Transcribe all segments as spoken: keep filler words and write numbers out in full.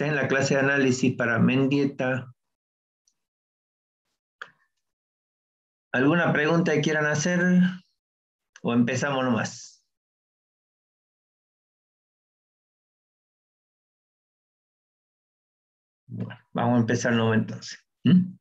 Está en la clase de análisis para Mendieta. ¿Alguna pregunta que quieran hacer? ¿O empezamos nomás? Bueno, vamos a empezar nomás entonces. ¿Mm?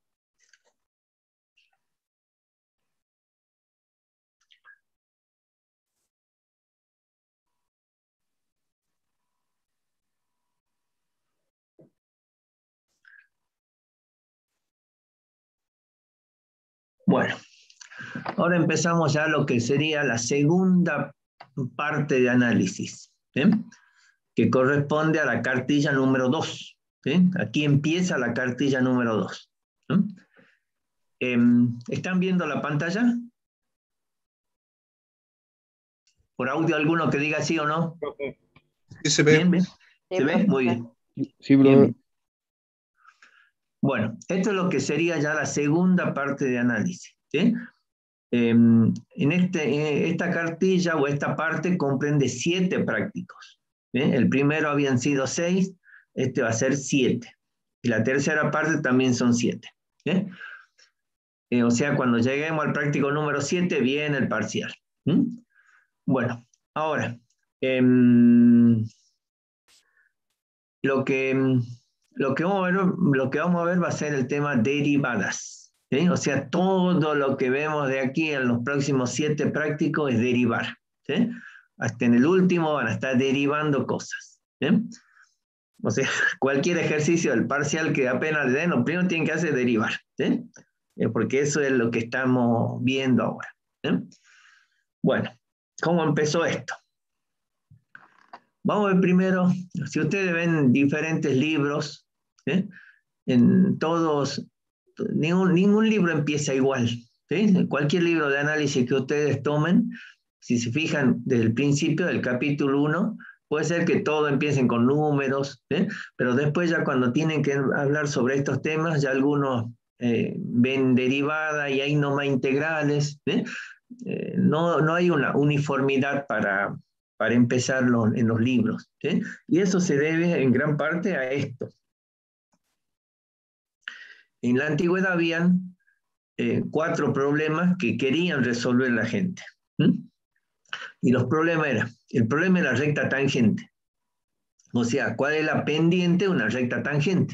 Bueno, ahora empezamos ya lo que sería la segunda parte de análisis, ¿sí? Que corresponde a la cartilla número dos. ¿Sí? Aquí empieza la cartilla número dos. ¿Sí? Eh, ¿Están viendo la pantalla? ¿Por audio alguno que diga sí o no? Sí, se ve. ¿Bien, bien? ¿Se Sí, ve? profe. Muy bien. Sí, bro. Bien, bien. Bueno, esto es lo que sería ya la segunda parte de análisis. ¿Sí? Eh, en este, eh, esta cartilla o esta parte comprende siete prácticos. ¿Sí? El primero habían sido seis, este va a ser siete. Y la tercera parte también son siete. ¿Sí? Eh, o sea, cuando lleguemos al práctico número siete, viene el parcial. ¿Mm? Bueno, ahora, eh, lo, que, lo, que vamos a ver, lo que vamos a ver va a ser el tema derivadas. ¿Sí? O sea, todo lo que vemos de aquí en los próximos siete prácticos es derivar. ¿Sí? Hasta en el último van a estar derivando cosas. ¿Sí? O sea, cualquier ejercicio del parcial que apenas le den, lo primero tienen que hacer es derivar. ¿Sí? Porque eso es lo que estamos viendo ahora. ¿Eh? Bueno, ¿cómo empezó esto? Vamos a ver primero, si ustedes ven diferentes libros, ¿eh? En todos, ningún, ningún libro empieza igual. ¿Sí? Cualquier libro de análisis que ustedes tomen, si se fijan desde el principio del capítulo uno, puede ser que todo empiecen con números, ¿eh? Pero después ya cuando tienen que hablar sobre estos temas, ya algunos Eh, ven derivada y hay nomás integrales. ¿Eh? Eh, no, no hay una uniformidad para, para empezarlo en los libros. ¿Sí? Y eso se debe en gran parte a esto. En la antigüedad habían eh, cuatro problemas que querían resolver la gente. ¿Mm? Y los problemas eran, el problema de la recta tangente. O sea, ¿cuál es la pendiente de una recta tangente?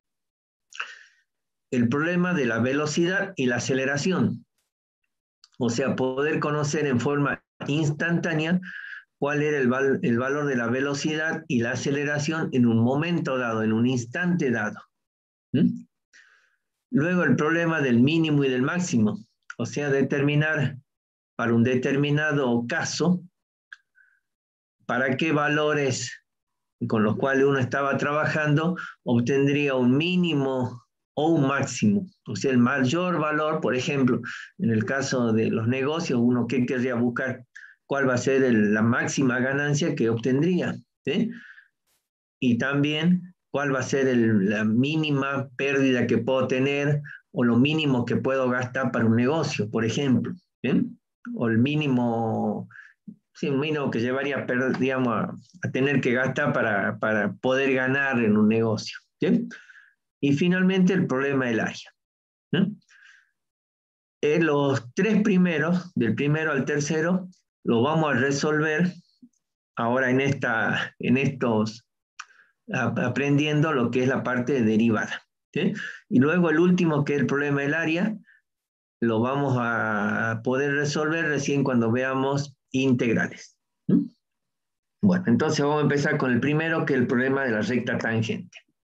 El problema de la velocidad y la aceleración. O sea, poder conocer en forma instantánea cuál era el, val el valor de la velocidad y la aceleración en un momento dado, en un instante dado. ¿Mm? Luego el problema del mínimo y del máximo. O sea, determinar para un determinado caso para qué valores con los cuales uno estaba trabajando obtendría un mínimo o un máximo. O sea, el mayor valor, por ejemplo, en el caso de los negocios, uno que querría buscar cuál va a ser el, la máxima ganancia que obtendría. ¿Sí? Y también cuál va a ser el, la mínima pérdida que puedo tener o lo mínimo que puedo gastar para un negocio, por ejemplo. ¿Sí? O el mínimo... Sí, un mínimo que llevaría, digamos, a, a tener que gastar para, para poder ganar en un negocio. ¿Sí? Y finalmente el problema del área. ¿No? En los tres primeros, del primero al tercero, lo vamos a resolver ahora en, esta, en estos, a, aprendiendo lo que es la parte de derivada. ¿Sí? Y luego el último, que es el problema del área, lo vamos a poder resolver recién cuando veamos integrales. ¿Mm? Bueno, entonces vamos a empezar con el primero, que es el problema de la recta tangente.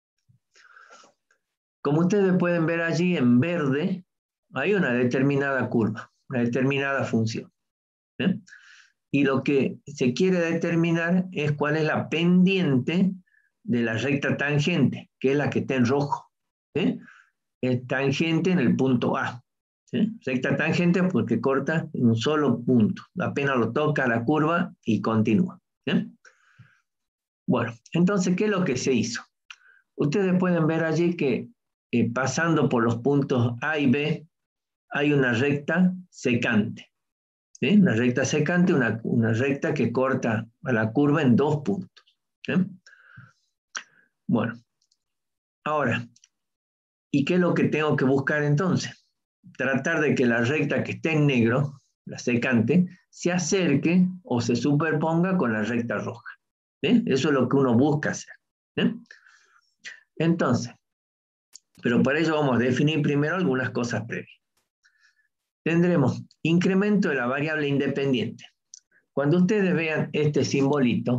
Como ustedes pueden ver allí en verde, hay una determinada curva, una determinada función. ¿Eh? Y lo que se quiere determinar es cuál es la pendiente de la recta tangente, que es la que está en rojo. ¿Eh? Es tangente en el punto A. ¿Sí? Recta tangente porque corta en un solo punto. Apenas lo toca la curva y continúa. ¿Eh? Bueno, entonces, ¿qué es lo que se hizo? Ustedes pueden ver allí que eh, pasando por los puntos A y B hay una recta secante. ¿Sí? Una recta secante, una, una recta que corta a la curva en dos puntos. ¿Sí? Bueno, Ahora, ¿y qué es lo que tengo que buscar entonces? Tratar de que la recta que esté en negro, la secante, se acerque o se superponga con la recta roja. ¿Eh? Eso es lo que uno busca hacer. ¿Eh? Entonces, pero para ello vamos a definir primero algunas cosas previas. Tendremos incremento de la variable independiente. Cuando ustedes vean este simbolito,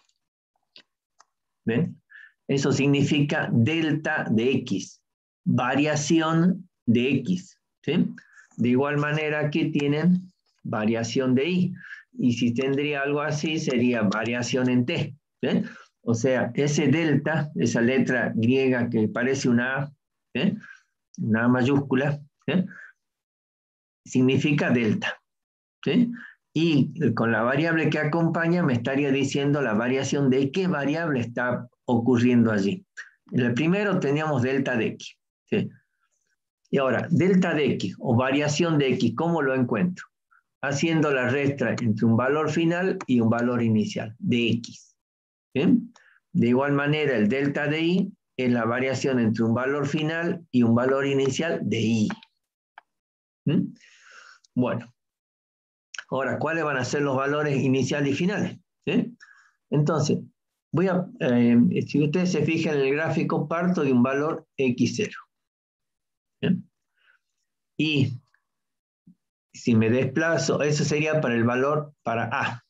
¿ven? Eso significa delta de X, variación de X. ¿Sí? De igual manera aquí tienen variación de Y. Y si tendría algo así, sería variación en T. ¿Sí? O sea, ese delta, esa letra griega que parece una A, ¿sí? Una A mayúscula, ¿sí? Significa delta. ¿Sí? Y con la variable que acompaña me estaría diciendo la variación de qué variable está ocurriendo allí. En el primero teníamos delta de X. ¿Sí? Y ahora, delta de X o variación de X, ¿cómo lo encuentro? Haciendo la resta entre un valor final y un valor inicial de X. ¿Sí? De igual manera, el delta de Y es la variación entre un valor final y un valor inicial de Y. ¿Sí? Bueno. Ahora, ¿cuáles van a ser los valores iniciales y finales? ¿Sí? Entonces, voy a, eh, si ustedes se fijan en el gráfico, parto de un valor equis cero. ¿Sí? Y si me desplazo, eso sería para el valor para A.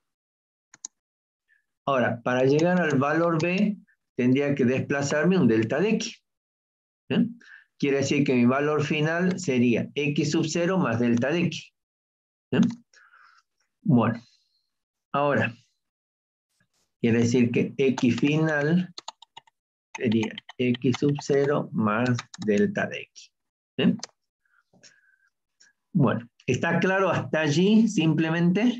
Ahora, para llegar al valor B, tendría que desplazarme un delta de X. ¿Sí? Quiere decir que mi valor final sería X sub cero más delta de X. ¿Sí? Bueno, ahora, quiere decir que X final sería X sub cero más delta de X. ¿Sí? Bueno, ¿está claro hasta allí simplemente?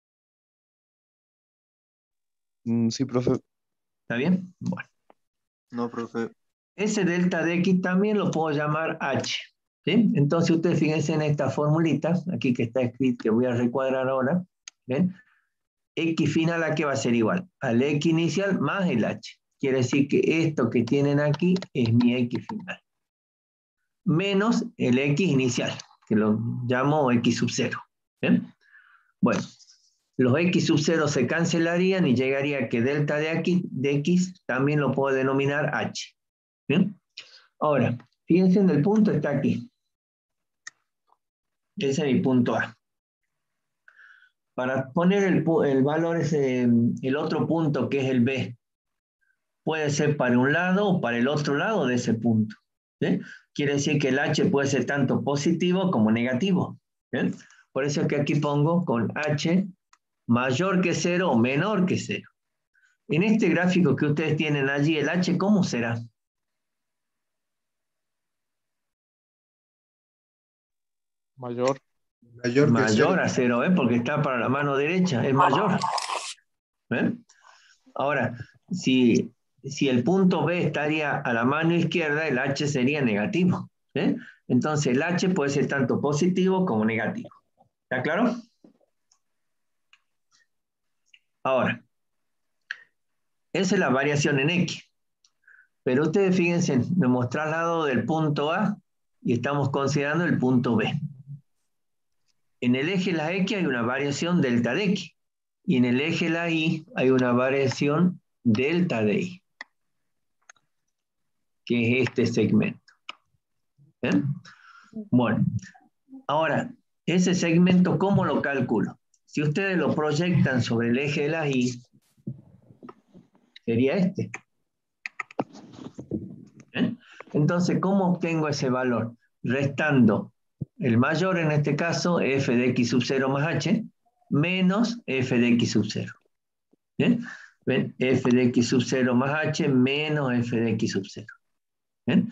Mm, sí, profe. ¿Está bien? Bueno. No, profe. Ese delta de X también lo puedo llamar H. ¿Sí? Entonces ustedes fíjense en esta formulita, aquí que está escrito, que voy a recuadrar ahora. ¿Ven? X final a qué va a ser igual, al X inicial más el H. Quiere decir que esto que tienen aquí es mi X final. Menos el X inicial, que lo llamo X sub cero. ¿Ven? Bueno, los X sub cero se cancelarían y llegaría que delta de X, de X también lo puedo denominar H. ¿Bien? Ahora, fíjense en el punto, está aquí. Ese es mi punto A. Para poner el, el valor, ese, el otro punto que es el B, puede ser para un lado o para el otro lado de ese punto. ¿Sí? Quiere decir que el H puede ser tanto positivo como negativo. ¿Sí? Por eso es que aquí pongo con H mayor que cero o menor que cero. En este gráfico que ustedes tienen allí, el H, ¿cómo será? Mayor. Mayor que Mayor cero. a cero, ¿eh? Porque está para la mano derecha, es mayor. ¿Eh? Ahora, si, si el punto B estaría a la mano izquierda, el H sería negativo. ¿Eh? Entonces el H puede ser tanto positivo como negativo. ¿Está claro? Ahora, esa es la variación en X. Pero ustedes fíjense, me hemos trasladado del punto A y estamos considerando el punto B. En el eje de la X hay una variación delta de X. Y en el eje de la Y hay una variación delta de Y. Que es este segmento. ¿Eh? Bueno, ahora, ese segmento, ¿cómo lo calculo? Si ustedes lo proyectan sobre el eje de la Y, sería este. ¿Eh? Entonces, ¿cómo obtengo ese valor? Restando el mayor, en este caso, f de x sub cero más h, menos f de x sub cero. ¿Eh? ¿Ven? F de x sub cero más h menos f de x sub cero. ¿Eh?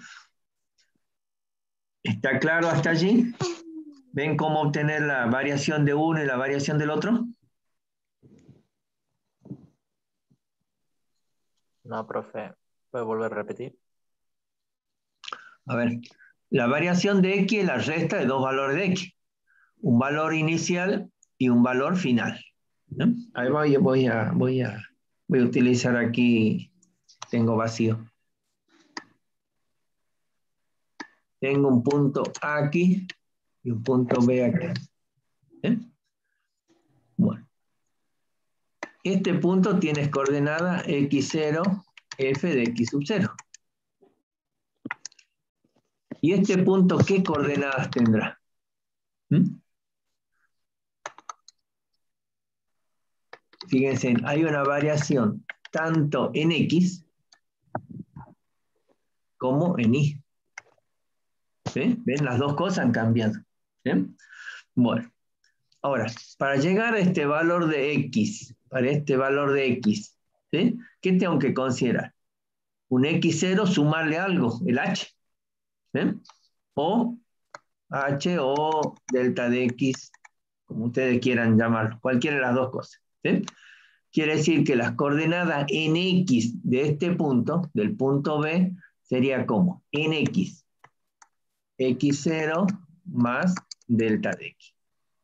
¿Está claro hasta allí? ¿Ven cómo obtener la variación de uno y la variación del otro? No, profe, ¿puede volver a repetir? A ver, la variación de X es la resta de dos valores de X. Un valor inicial y un valor final. ¿No? Ahí voy, voy, a, voy, a, voy a utilizar aquí, tengo vacío. tengo un punto A aquí y un punto B aquí. ¿Eh? Bueno. Este punto tiene coordenada equis cero, f de x sub cero. ¿Y este punto qué coordenadas tendrá? ¿Mm? Fíjense, hay una variación tanto en x como en y. ¿Sí? ¿Ven? Las dos cosas han cambiado. ¿Sí? Bueno, ahora, para llegar a este valor de x, para este valor de x, ¿sí? ¿Qué tengo que considerar? Un equis cero, sumarle algo, el h. ¿Sí? O h o delta de x, como ustedes quieran llamarlo, cualquiera de las dos cosas. ¿Sí? Quiere decir que las coordenadas en x de este punto, del punto B, sería como en x, equis cero más delta de x.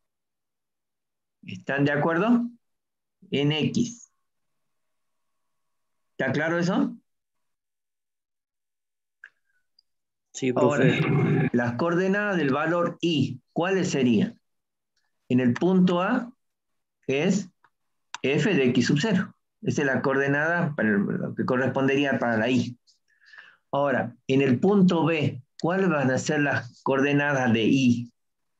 ¿Están de acuerdo? En x. ¿Está claro eso? Sí, profe. Ahora, las coordenadas del valor y, ¿cuáles serían? En el punto A es f de x sub cero. Esa es la coordenada para el, lo que correspondería para la y. Ahora, en el punto B, ¿cuáles van a ser las coordenadas de y?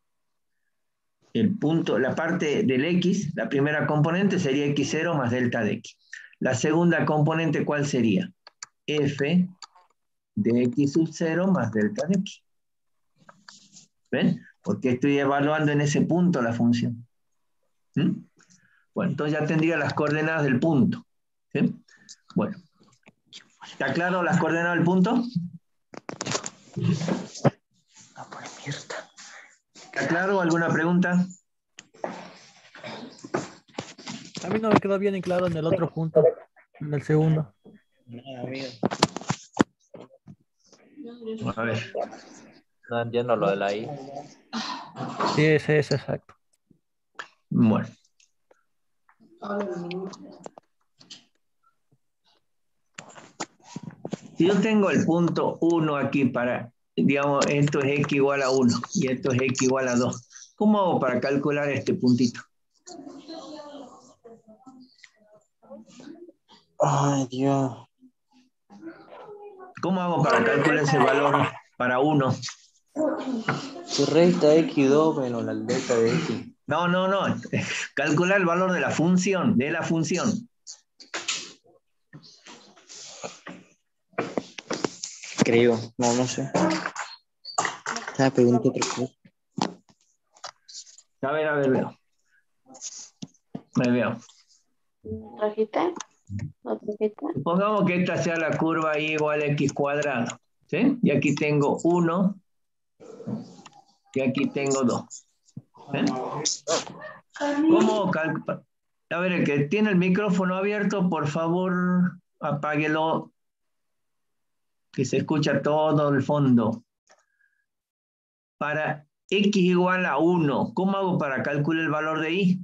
El punto, la parte del x, la primera componente sería equis cero más delta de x. La segunda componente, ¿cuál sería? F de x sub cero más delta de x. ¿Ven? Porque estoy evaluando en ese punto la función. ¿Mm? Bueno, entonces ya tendría las coordenadas del punto. ¿Sí? Bueno. ¿Está claro las coordenadas del punto? ¿Está claro? ¿Alguna pregunta? A mí no me quedó bien en claro en el otro punto, en el segundo. A ver. No entiendo lo de la I. Sí, ese es exacto. Bueno. Si yo tengo el punto uno aquí para, digamos, esto es x igual a uno y esto es x igual a dos, ¿cómo hago para calcular este puntito? Ay, Dios. ¿Cómo hago para calcular ese valor para uno? Se resta equis dos menos la delta de x. No, no, no. Calcular el valor de la función, de la función. Creo, no, no sé. Estaba preguntando otra cosa. A ver, a ver, veo. Me veo. ¿Trajiste? ¿Lo trajiste? Supongamos que esta sea la curva y igual a x cuadrado. ¿Sí? Y aquí tengo uno y aquí tengo dos. ¿Eh? ¿Cómo calcular? A ver, el que tiene el micrófono abierto, por favor, apáguelo, que se escucha todo el fondo. Para x igual a uno, ¿cómo hago para calcular el valor de y?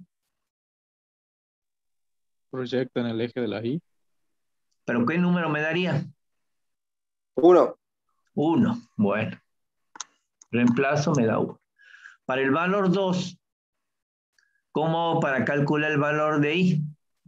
Proyecta en el eje de la y. ¿Pero qué número me daría? Uno. uno. Bueno. Reemplazo me da uno. Para el valor dos, ¿cómo hago para calcular el valor de y?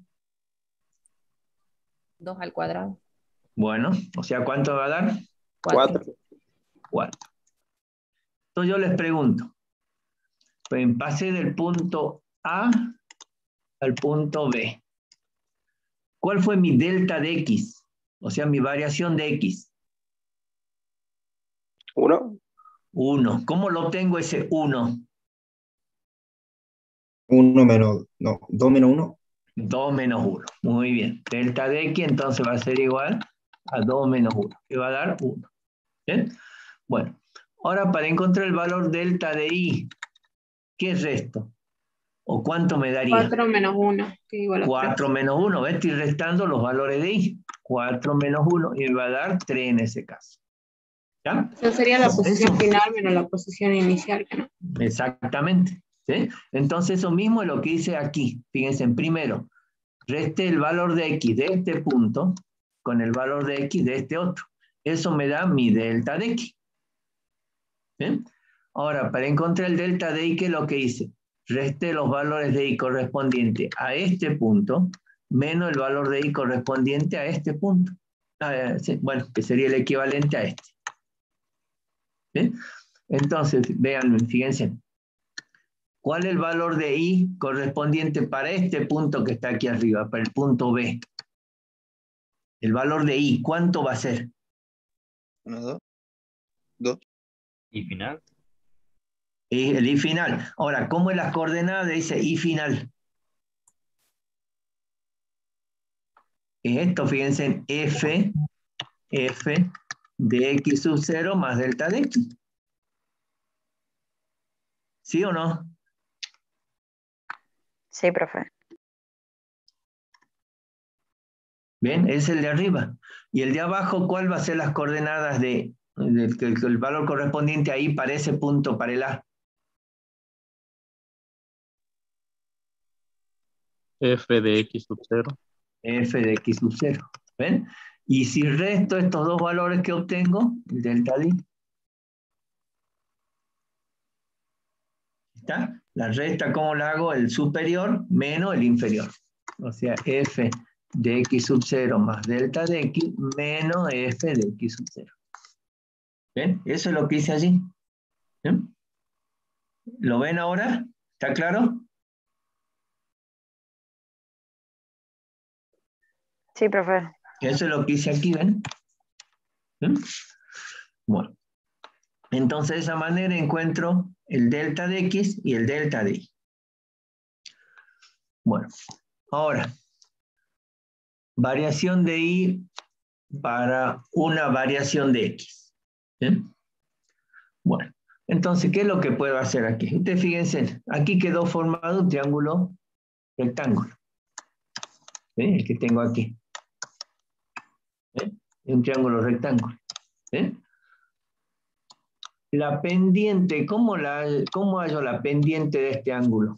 dos al cuadrado. Bueno, o sea, ¿cuánto va a dar? cuatro. cuatro. Entonces yo les pregunto, pues pasé del punto A al punto B. ¿Cuál fue mi delta de x? O sea, mi variación de x. Uno. uno. ¿Cómo lo tengo ese uno? uno menos, no, dos menos uno. dos menos uno. Muy bien. Delta de x entonces va a ser igual a dos menos uno, que va a dar uno. ¿Bien? Bueno, ahora para encontrar el valor delta de y, ¿qué es esto? ¿O cuánto me daría? cuatro menos uno, que igual a cuatro menos uno, ¿ves? Estoy restando los valores de y. cuatro menos uno y me va a dar tres en ese caso. ¿Ya? Esa sería la Eso. posición final menos la posición inicial, ¿no? Exactamente. ¿Sí? Entonces eso mismo es lo que hice aquí. Fíjense, primero, resté el valor de x de este punto con el valor de x de este otro. Eso me da mi delta de x. ¿Bien? Ahora, para encontrar el delta de i, ¿qué es lo que hice? Resté los valores de i correspondientes a este punto, menos el valor de i correspondiente a este punto. Ah, sí, bueno, que sería el equivalente a este. ¿Bien? Entonces, vean, fíjense. ¿Cuál es el valor de i correspondiente para este punto que está aquí arriba, para el punto B? El valor de i, ¿cuánto va a ser? Uno, dos. Dos. ¿Y final? Y el i final. Ahora, ¿cómo es las coordenadas de ese i final? Es esto, fíjense en f, f de x sub cero más delta de x. ¿Sí o no? Sí, profe. Bien, es el de arriba. Y el de abajo, ¿cuál va a ser las coordenadas de, de, de, de el valor correspondiente ahí para ese punto, para el A? F de X sub cero. F de X sub cero. ¿Ven? Y si resto estos dos valores que obtengo, el delta de I. ¿Está? La resta, ¿cómo la hago? El superior menos el inferior. O sea, F de X sub cero más delta de X menos F de X sub cero. ¿Ven? Eso es lo que hice allí. ¿Ven? ¿Lo ven ahora? ¿Está claro? Sí, profe. Eso es lo que hice aquí, ¿ven? ¿Ven? Bueno. Entonces, de esa manera encuentro el delta de X y el delta de Y. Bueno, ahora, variación de Y para una variación de X. ¿Bien? Bueno, entonces, ¿qué es lo que puedo hacer aquí? Ustedes fíjense, aquí quedó formado un triángulo rectángulo. ¿Ven? El que tengo aquí. ¿Ven? Un triángulo rectángulo. ¿Ven? La pendiente, ¿cómo, la, ¿cómo hallo la pendiente de este ángulo?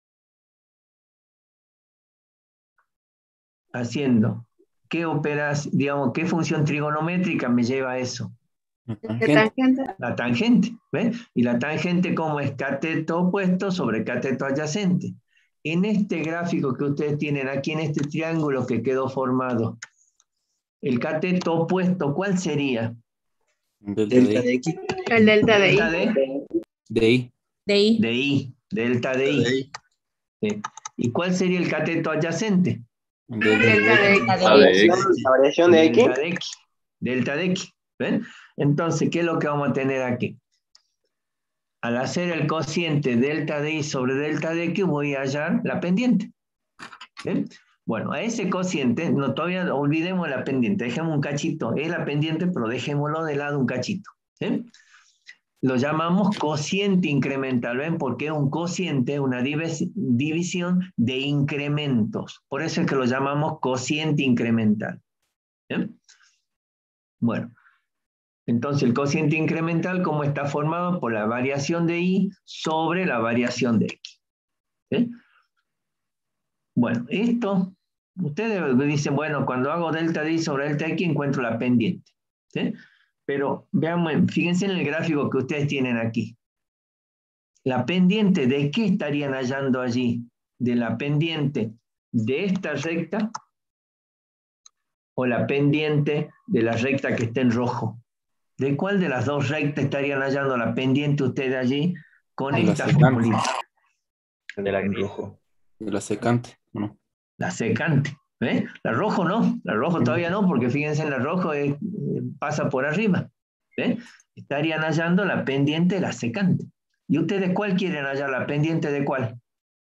Haciendo. ¿Qué operas, digamos, qué función trigonométrica me lleva a eso? La tangente. La tangente, ¿ves? Y la tangente, ¿cómo es? Cateto opuesto sobre cateto adyacente. En este gráfico que ustedes tienen aquí, en este triángulo que quedó formado, el cateto opuesto, ¿cuál sería? Delta de X. El delta de Delta I. de, De Y. De I. de I, delta de I. Sí. ¿Y cuál sería el cateto adyacente? Delta de X. La variación, la variación de X. Delta de X. Delta de X. ¿Ven? Entonces, ¿qué es lo que vamos a tener aquí? Al hacer el cociente delta de I sobre delta de X, voy a hallar la pendiente. ¿Ven? Bueno, a ese cociente, no, todavía olvidemos la pendiente, dejemos un cachito. Es la pendiente, pero dejémoslo de lado un cachito. ¿Sí? Lo llamamos cociente incremental, ¿ven? Porque es un cociente, una divis división de incrementos. Por eso es que lo llamamos cociente incremental. ¿Bien? Bueno, entonces el cociente incremental, ¿cómo está formado? Por la variación de I sobre la variación de X. ¿Sí? Bueno, esto, ustedes dicen, bueno, cuando hago delta de I sobre delta de X encuentro la pendiente. ¿Sí? Pero veamos, fíjense en el gráfico que ustedes tienen aquí. La pendiente, ¿de qué estarían hallando allí? ¿De la pendiente de esta recta o la pendiente de la recta que está en rojo? ¿De cuál de las dos rectas estarían hallando la pendiente ustedes allí con De la esta secante. formulita? De la en rojo. De la secante, ¿no? La secante. ¿Ves? La rojo no, la rojo todavía no, porque fíjense en la rojo es, pasa por arriba. ¿Ves? Estarían hallando la pendiente de la secante. ¿Y ustedes cuál quieren hallar? ¿La pendiente de cuál?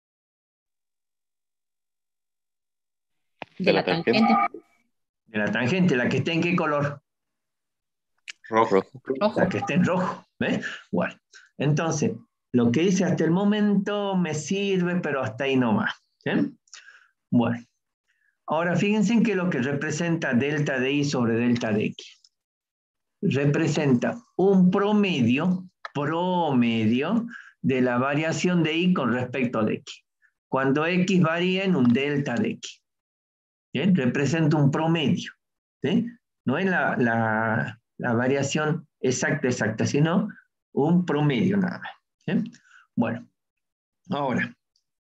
De la tangente. De la tangente, la que está en qué color? Rojo. Rojo. La que está en rojo. ¿Ves? Bueno, entonces, lo que hice hasta el momento me sirve, pero hasta ahí nomás. ¿Sí? Bueno, ahora fíjense en que lo que representa delta de I sobre delta de X. Representa un promedio, promedio de la variación de I con respecto a X. Cuando X varía en un delta de X. ¿Bien? Representa un promedio. ¿Sí? No es la, la, la variación exacta, exacta, sino un promedio nada más. ¿Sí? Bueno, ahora.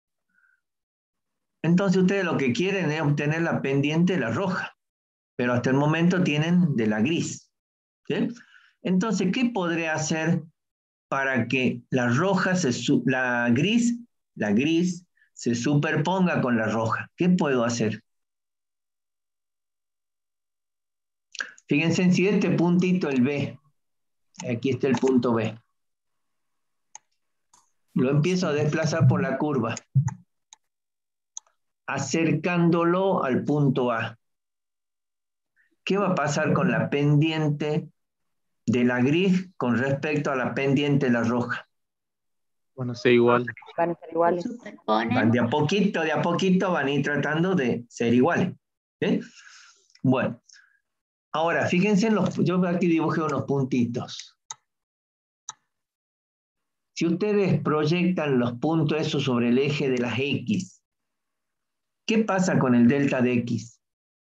Entonces ustedes lo que quieren es obtener la pendiente de la roja, pero hasta el momento tienen de la gris. ¿Sí? Entonces, ¿qué podré hacer para que la roja, se la gris, la gris se superponga con la roja? ¿Qué puedo hacer? Fíjense en si este puntito, el B, aquí está el punto B, lo empiezo a desplazar por la curva, acercándolo al punto A. ¿Qué va a pasar con la pendiente de la gris con respecto a la pendiente de la roja? Van a ser igual. Van a ser iguales. Van de a poquito, de a poquito van a ir tratando de ser iguales. ¿Sí? Bueno, ahora fíjense en los, yo aquí dibujé unos puntitos. Si ustedes proyectan los puntos esos sobre el eje de las X, ¿qué pasa con el delta de X?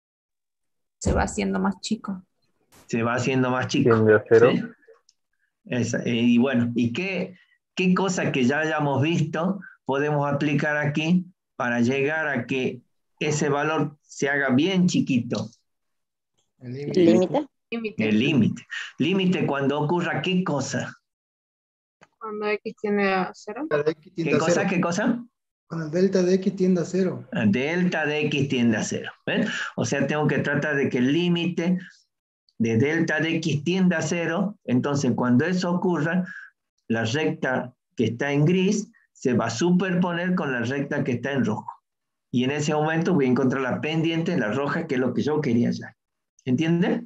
Se va haciendo más chico. Se va haciendo más chico. Tiende a cero. ¿Sí? Esa, eh, y bueno, ¿y qué, qué cosa que ya hayamos visto podemos aplicar aquí para llegar a que ese valor se haga bien chiquito? El límite. El límite. Límite cuando ocurra ¿qué cosa? Cuando X tiende a cero. ¿Qué cosa? ¿Qué cosa? Cuando el delta de X tiende a cero. Delta de X tiende a cero. ¿Ven? O sea, tengo que tratar de que el límite de delta de X tiende a cero. Entonces, cuando eso ocurra, la recta que está en gris se va a superponer con la recta que está en rojo. Y en ese momento voy a encontrar la pendiente, la roja, que es lo que yo quería ya. ¿Entienden?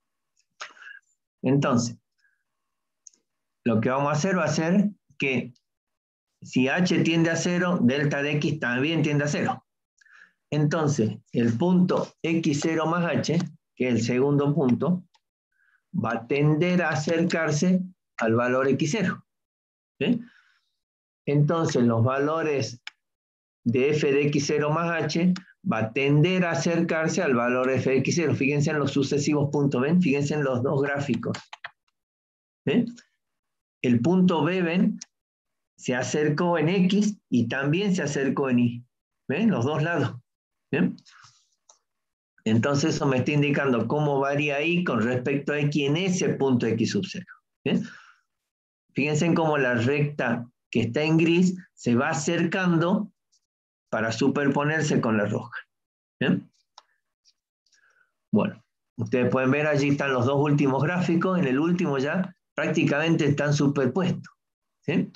Entonces, lo que vamos a hacer va a ser que si H tiende a cero, delta de X también tiende a cero. Entonces, el punto X cero más H, que es el segundo punto, va a tender a acercarse al valor X cero. ¿Sí? Entonces, los valores de f de X cero más H va a tender a acercarse al valor f de X cero. Fíjense en los sucesivos puntos, ¿ven? Fíjense en los dos gráficos. ¿Ven? El punto B, ¿ven? Se acercó en X y también se acercó en Y. ¿Ven? Los dos lados. ¿Ven? Entonces eso me está indicando cómo varía Y con respecto a X en ese punto X sub cero. ¿Ven? Fíjense en cómo la recta que está en gris se va acercando para superponerse con la roja. ¿Ven? Bueno, ustedes pueden ver allí están los dos últimos gráficos. En el último ya prácticamente están superpuestos. ¿Sí?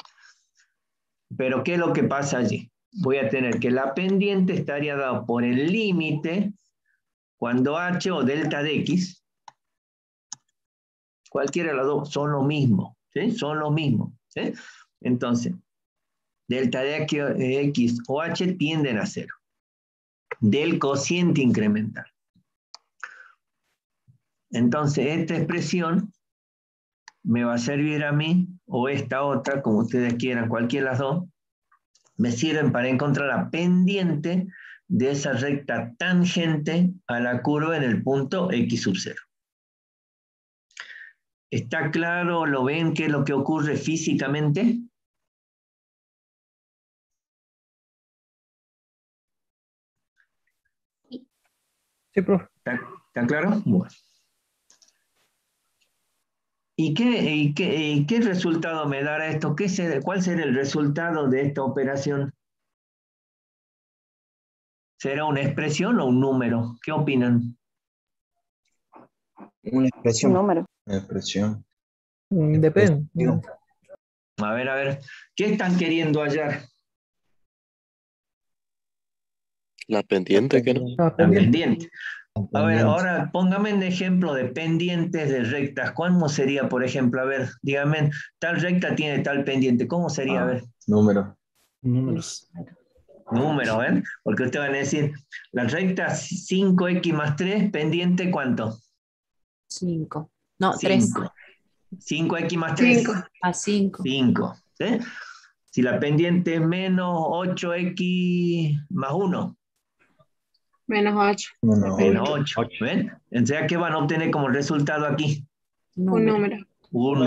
Pero ¿qué es lo que pasa allí? Voy a tener que la pendiente estaría dada por el límite cuando H o delta de X, cualquiera de los dos, son lo mismo. ¿Sí? Son lo mismo. ¿Sí? Entonces, delta de X o H tienden a cero. Del cociente incremental. Entonces, esta expresión me va a servir a mí, o esta otra, como ustedes quieran, cualquiera de las dos, me sirven para encontrar la pendiente de esa recta tangente a la curva en el punto X sub cero. ¿Está claro? ¿Lo ven qué es lo que ocurre físicamente? Sí, profe. ¿Está, ¿está claro? Bueno. ¿Y qué, y, qué, ¿Y qué resultado me dará esto? ¿Qué será, ¿Cuál será el resultado de esta operación? ¿Será una expresión o un número? ¿Qué opinan? Una expresión. Un número. Una expresión. Mm, Depende. A ver, a ver. ¿Qué están queriendo hallar? La pendiente, ¿qué no? La La pendiente. pendiente. A ver, ahora póngame un ejemplo de pendientes de rectas. ¿Cómo sería, por ejemplo? A ver, dígame, tal recta tiene tal pendiente. ¿Cómo sería? A ver. Número. Números. Número, ¿ven? Porque ustedes van a decir, la recta cinco equis más tres, pendiente, ¿cuánto? cinco. No, tres. cinco. cinco equis más tres. Cinco. A cinco. cinco. ¿Sí? Si la pendiente es menos ocho equis más uno. Menos ocho. Uno. Menos ocho. ¿Ven? Entonces, ¿qué van a obtener como resultado aquí? Un número. Un número.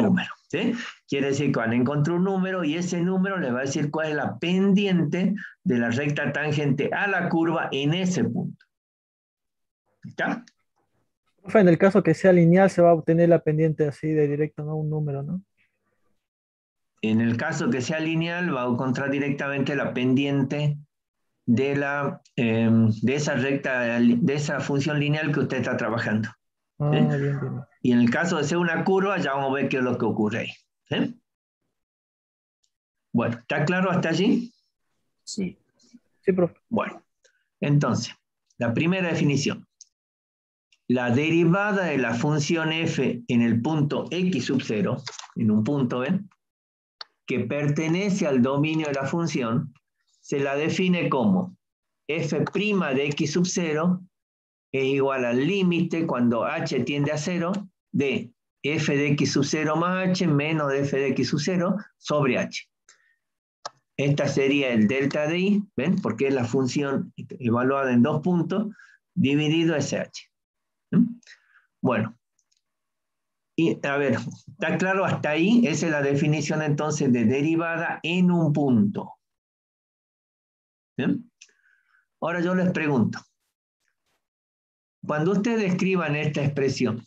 ¿sí? Quiere decir que van a encontrar un número y ese número le va a decir cuál es la pendiente de la recta tangente a la curva en ese punto. ¿Está? Profe, en el caso que sea lineal se va a obtener la pendiente así de directo, no un número, ¿no? En el caso que sea lineal, va a encontrar directamente la pendiente de, la, eh, de esa recta, de esa función lineal que usted está trabajando. Ah, ¿sí? bien, bien, bien. Y en el caso de ser una curva, ya vamos a ver qué es lo que ocurre ahí. ¿sí? Bueno, ¿está claro hasta allí? Sí. Sí, profe. Bueno, entonces, la primera definición. La derivada de la función f en el punto x sub cero, en un punto, ¿ven? Que pertenece al dominio de la función, se la define como f' de x sub cero es igual al límite cuando h tiende a cero de f de x sub cero más h menos de f de x sub cero sobre h. Esta sería el delta de i, ¿ven? Porque es la función evaluada en dos puntos dividido ese h. ¿Mm? Bueno, y a ver, ¿está claro hasta ahí? Esa es la definición entonces de derivada en un punto. ¿Bien? Ahora yo les pregunto, cuando ustedes escriban esta expresión,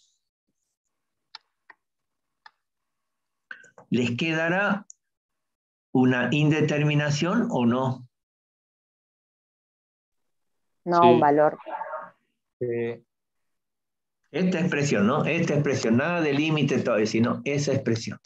¿les quedará una indeterminación o no? No, Sí. un valor. Eh, Esta expresión, ¿no? Esta expresión, nada de límite todavía, sino esa expresión.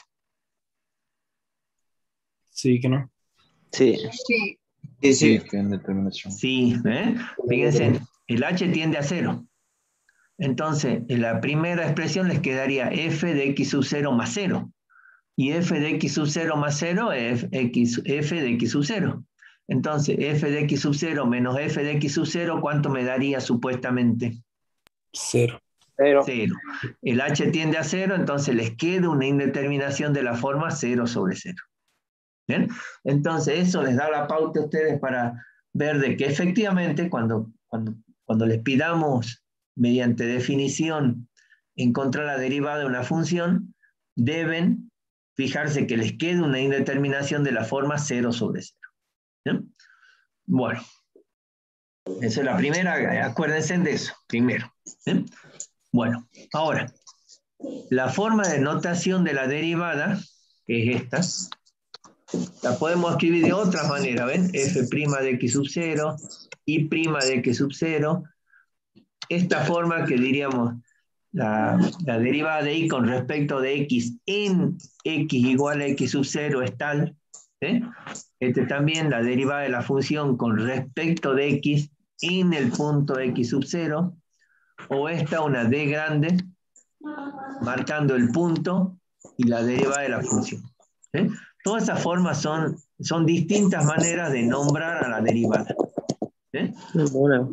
Sí, que no. Sí. Sí. Sí, Sí, sí. que en determinación. Sí, ¿eh? Fíjense, el h tiende a cero. Entonces, en la primera expresión les quedaría f de x sub cero más cero. Y f de x sub cero más cero es x, f de x sub cero. Entonces, f de x sub cero menos f de x sub cero, ¿cuánto me daría supuestamente? Cero. Cero. Cero. El h tiende a cero, entonces les queda una indeterminación de la forma cero sobre cero. ¿Bien? Entonces, eso les da la pauta a ustedes para ver de que efectivamente cuando, cuando, cuando les pidamos mediante definición encontrar la derivada de una función, deben fijarse que les quede una indeterminación de la forma cero sobre cero. ¿Bien? Bueno, esa es la primera, acuérdense de eso, primero. ¿Bien? Bueno, ahora, la forma de notación de la derivada, que es esta, la podemos escribir de otra manera, ¿ven? F' de x sub cero, y' de x sub cero. Esta forma que diríamos la, la derivada de y con respecto de x en x igual a x sub cero es tal. ¿eh? Este también la derivada de la función con respecto de x en el punto x sub cero. O esta una d grande marcando el punto y la derivada de la función. ¿eh? Todas esas formas son, son distintas maneras de nombrar a la derivada. ¿eh? Bueno.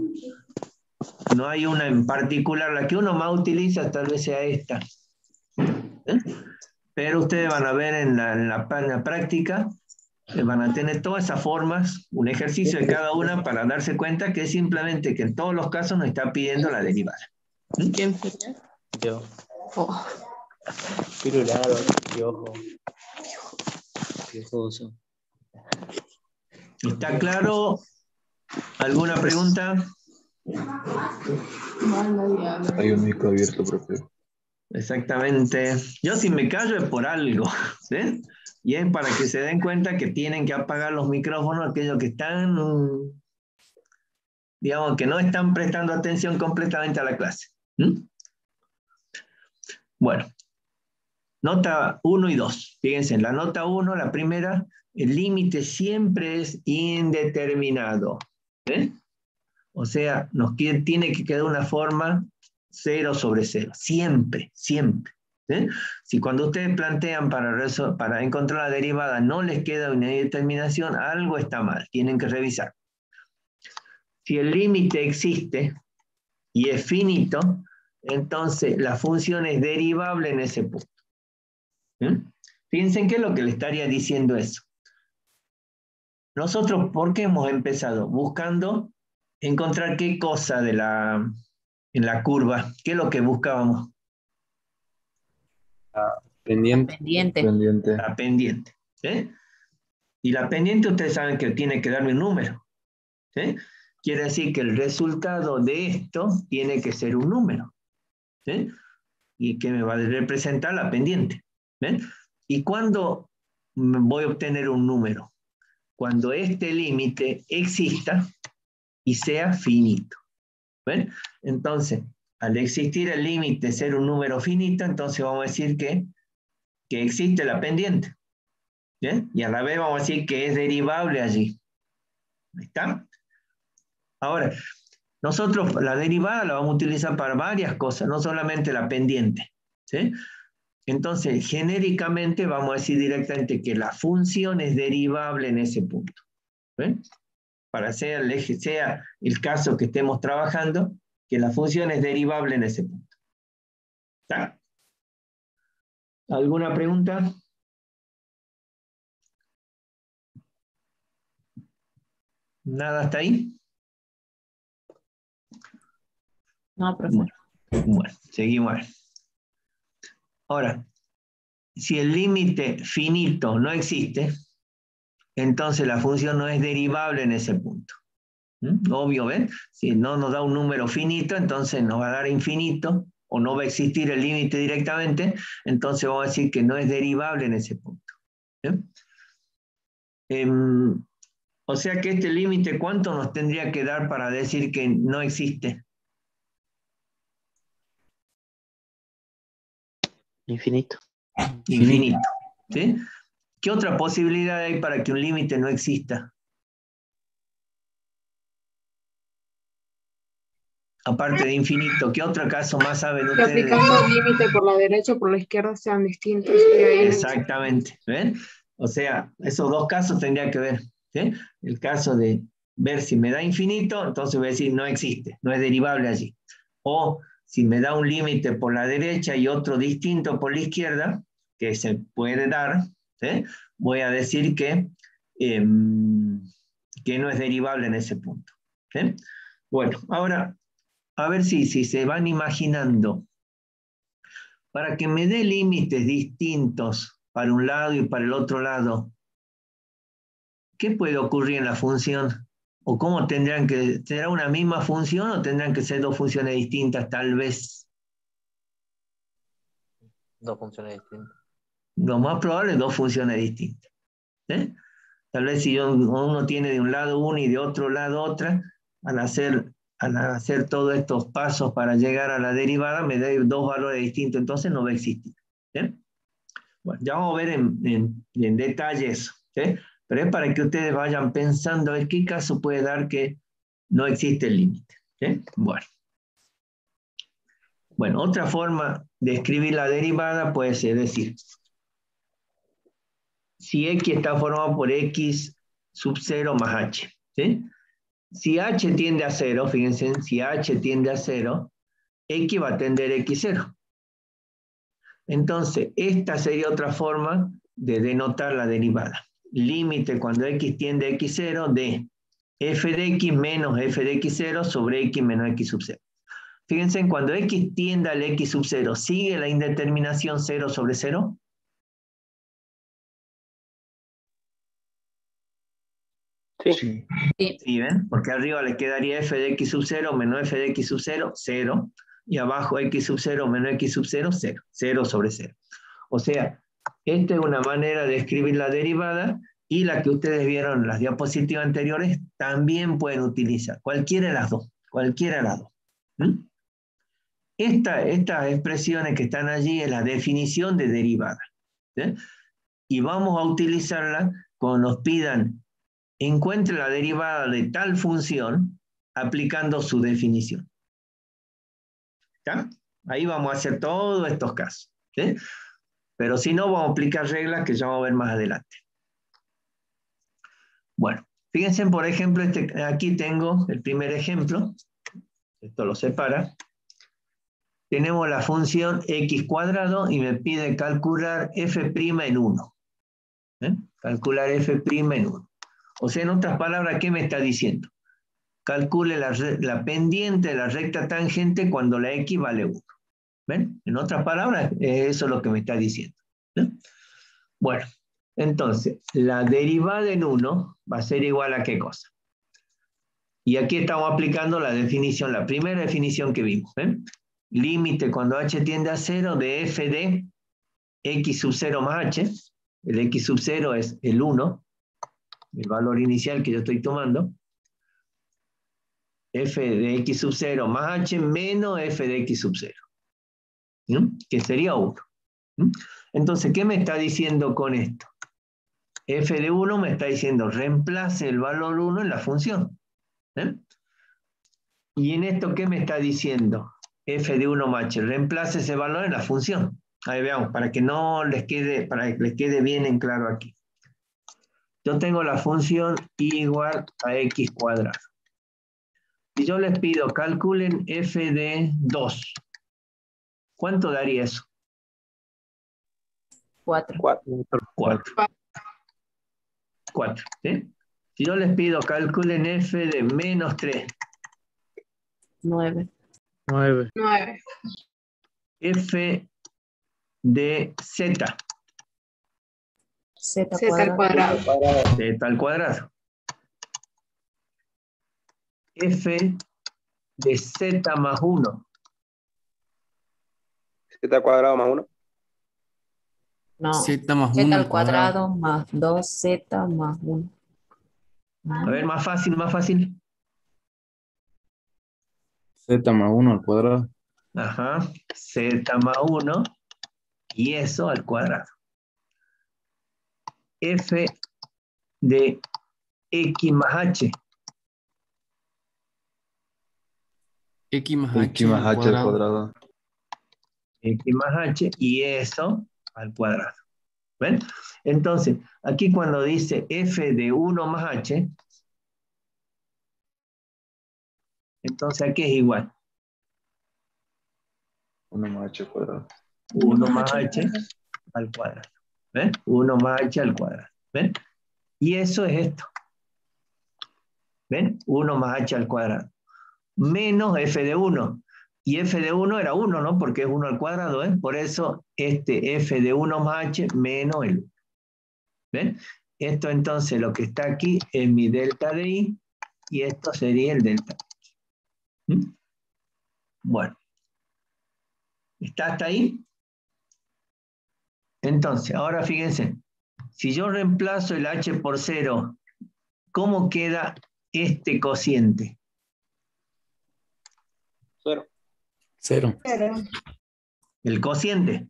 No hay una en particular, la que uno más utiliza tal vez sea esta. ¿eh? Pero ustedes van a ver en la, en la, en la práctica, eh, van a tener todas esas formas, un ejercicio de cada una para darse cuenta que es simplemente que en todos los casos nos está pidiendo la derivada. ¿Mm? ¿Quién fue? Yo. Oh, Pirulado, piojo. Piojoso. ¿Está claro? ¿Alguna pregunta? Hay un micro abierto, profe. Exactamente. Yo si me callo es por algo, ¿sí? Y es para que se den cuenta que tienen que apagar los micrófonos aquellos que están, digamos, que no están prestando atención completamente a la clase. ¿Mm? Bueno, nota uno y dos. Fíjense, en la nota uno, la primera, el límite siempre es indeterminado. ¿eh? O sea, nos quiere, tiene que quedar una forma cero sobre cero. Siempre, siempre. ¿eh? Si cuando ustedes plantean para, para encontrar la derivada no les queda una determinación, algo está mal. Tienen que revisar. Si el límite existe y es finito, entonces la función es derivable en ese punto. ¿eh? Fíjense qué es lo que le estaría diciendo eso. Nosotros, ¿por qué hemos empezado? Buscando encontrar qué cosa de la, en la curva, qué es lo que buscábamos. La, Pendiente. Pendiente. Pendiente. La pendiente. ¿Sí? Y la pendiente ustedes saben que tiene que darme un número. ¿Sí? Quiere decir que el resultado de esto tiene que ser un número. ¿Sí? Y que me va a representar la pendiente. ¿Sí? ¿Y cuándo voy a obtener un número? Cuando este límite exista y sea finito. ¿Ven? Entonces, al existir el límite ser un número finito, entonces vamos a decir que, que existe la pendiente. ¿Bien? Y a la vez vamos a decir que es derivable allí. ¿Ahí está? Ahora, nosotros la derivada la vamos a utilizar para varias cosas, no solamente la pendiente. ¿Sí? Entonces, genéricamente vamos a decir directamente que la función es derivable en ese punto. ¿Ven? Para sea el, eje, sea el caso que estemos trabajando, que la función es derivable en ese punto. ¿Está? ¿Alguna pregunta? ¿Nada hasta ahí? No, profe. Bueno, bueno, seguimos. Ahora, si el límite finito no existe, entonces la función no es derivable en ese punto. ¿Mm? Obvio, ¿ven? Si no nos da un número finito, entonces nos va a dar infinito, o no va a existir el límite directamente, entonces vamos a decir que no es derivable en ese punto. ¿Sí? Eh, o sea que este límite, ¿cuánto nos tendría que dar para decir que no existe? Infinito. Infinito. ¿Sí? ¿Qué otra posibilidad hay para que un límite no exista? Aparte de infinito, ¿qué otro caso más saben Y ustedes? aplicando el límite por la derecha o por la izquierda sean distintos. Y ahí Exactamente. ¿Ven? O sea, esos dos casos tendría que ver. ¿Sí? El caso de ver si me da infinito, entonces voy a decir no existe, no es derivable allí. O si me da un límite por la derecha y otro distinto por la izquierda, que se puede dar, ¿sí? Voy a decir que, eh, que no es derivable en ese punto. ¿Sí? Bueno, ahora, a ver si, si se van imaginando. Para que me dé límites distintos para un lado y para el otro lado, ¿qué puede ocurrir en la función? ¿O cómo tendrán que, será una misma función o tendrán que ser dos funciones distintas tal vez? Dos funciones distintas. Lo más probable es dos funciones distintas. ¿Eh? Tal vez si uno tiene de un lado una y de otro lado otra, al hacer, al hacer todos estos pasos para llegar a la derivada, me da dos valores distintos, entonces no va a existir. ¿Sí? Bueno, ya vamos a ver en, en, en detalle eso. ¿Sí? Pero es para que ustedes vayan pensando a ver qué caso puede dar que no existe el límite. ¿Sí? Bueno. Bueno, otra forma de escribir la derivada puede ser decir, si x está formado por x sub cero más h. ¿Sí? Si h tiende a cero, fíjense, si h tiende a cero, x va a tender a x cero. Entonces, esta sería otra forma de denotar la derivada. Límite cuando x tiende a x cero de f de x menos f de x cero sobre x menos x sub cero. Fíjense, cuando x tiende al x sub cero, ¿sigue la indeterminación cero sobre cero? Sí. Sí. Sí. Sí, ¿ven? Porque arriba le quedaría f de x sub cero menos f de x sub cero, cero. Y abajo x sub cero menos x sub cero, cero. cero sobre cero. O sea, esta es una manera de escribir la derivada y la que ustedes vieron en las diapositivas anteriores también pueden utilizar. Cualquiera de las dos. Cualquiera de las dos. ¿Mm? Esta, estas expresiones que están allí es la definición de derivada. ¿Sí? Y vamos a utilizarla cuando nos pidan encuentre la derivada de tal función aplicando su definición. ¿Está? Ahí vamos a hacer todos estos casos. ¿Sí? Pero si no, vamos a aplicar reglas que ya vamos a ver más adelante. Bueno, fíjense, por ejemplo, este, aquí tengo el primer ejemplo. Esto lo separa. Tenemos la función x cuadrado y me pide calcular f' en uno. ¿Eh? Calcular f' en uno. O sea, en otras palabras, ¿qué me está diciendo? Calcule la, la pendiente de la recta tangente cuando la x vale uno. ¿Ven? En otras palabras, eso es lo que me está diciendo. ¿no? Bueno, entonces, la derivada en uno va a ser igual a ¿qué cosa? Y aquí estamos aplicando la definición, la primera definición que vimos. ¿eh? Límite cuando h tiende a cero de f de x sub cero más h. El x sub cero es el uno, el valor inicial que yo estoy tomando. F de x sub cero más h menos f de x sub cero. ¿Mm? Que sería uno. ¿Mm? Entonces, ¿qué me está diciendo con esto? F de uno me está diciendo reemplace el valor uno en la función. ¿Eh? Y en esto, ¿qué me está diciendo? F de uno más h, reemplace ese valor en la función. Ahí veamos, para que no les quede, para que les quede bien en claro aquí. Yo tengo la función y igual a x cuadrado. Si yo les pido, calculen f de dos. ¿Cuánto daría eso? Cuatro. Cuatro. Cuatro. ¿Sí? Si yo les pido, calculen f de menos tres. Nueve. Nueve. Nueve. F de z. Z Z al cuadrado. cuadrado. Z al cuadrado. F de z más uno. Z al cuadrado más uno. No. Z más Z uno al al cuadrado. cuadrado más dos Z más uno. A ver, más fácil, más fácil. Z más uno al cuadrado. Ajá. Z más uno. Y eso al cuadrado. F de x más h. X más H, X más al H al cuadrado. cuadrado. X más h y eso al cuadrado. ¿Ven? Entonces, aquí cuando dice f de uno más h, entonces aquí es igual. uno más H al cuadrado. uno más h al cuadrado. ¿Ven? uno más h al cuadrado. ¿Ven? Y eso es esto. ¿Ven? uno más h al cuadrado. Menos f de uno. Y f de uno era uno, ¿no? Porque es uno al cuadrado, ¿eh? Por eso este f de uno más h menos el uno. ¿Ven? Esto entonces lo que está aquí es mi delta de i y esto sería el delta de x. ¿Mm? Bueno. ¿Está hasta ahí? Entonces, ahora fíjense. Si yo reemplazo el h por cero, ¿cómo queda este cociente? Cero. Cero. Cero. El cociente.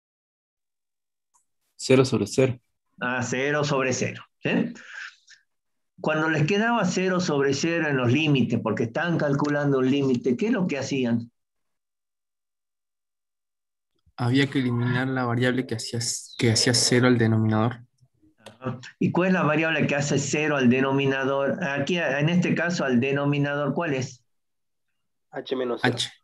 Cero sobre cero. Ah, cero sobre cero. ¿Sí? Cuando les quedaba cero sobre cero en los límites, porque estaban calculando un límite, ¿qué es lo que hacían? Había que eliminar la variable que hacía, que hacía cero al denominador. ¿Y cuál es la variable que hace cero al denominador? Aquí, en este caso, al denominador, ¿cuál es? H menos cero. H.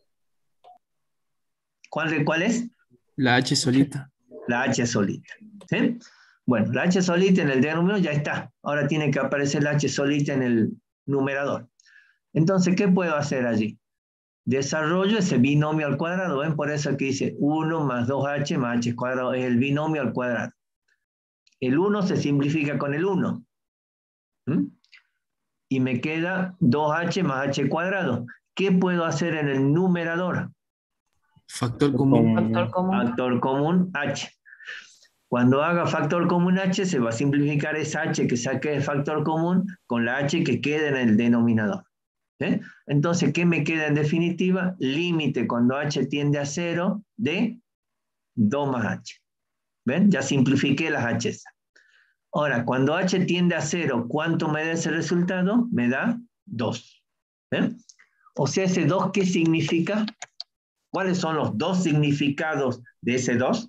¿Cuál, cuál es? La H solita. La H solita. ¿Sí? Bueno, la H solita en el denominador ya está. Ahora tiene que aparecer la H solita en el numerador. Entonces, ¿qué puedo hacer allí? Desarrollo ese binomio al cuadrado. ¿Ven? Por eso aquí dice uno más dos h más h cuadrado. Es el binomio al cuadrado. El uno se simplifica con el uno. ¿Mm? Y me queda dos h más h cuadrado. ¿Qué puedo hacer en el numerador? Factor común. Factor común. Factor común h. Cuando haga factor común h, se va a simplificar esa h que saqué de factor común con la h que queda en el denominador. ¿Eh? Entonces, ¿qué me queda en definitiva? Límite cuando h tiende a cero de dos más h. ¿Ven? Ya simplifiqué las h. Ahora, cuando h tiende a cero, ¿cuánto me da ese resultado? Me da dos. ¿Eh? O sea, ese dos, ¿qué significa? ¿Cuáles son los dos significados de ese dos?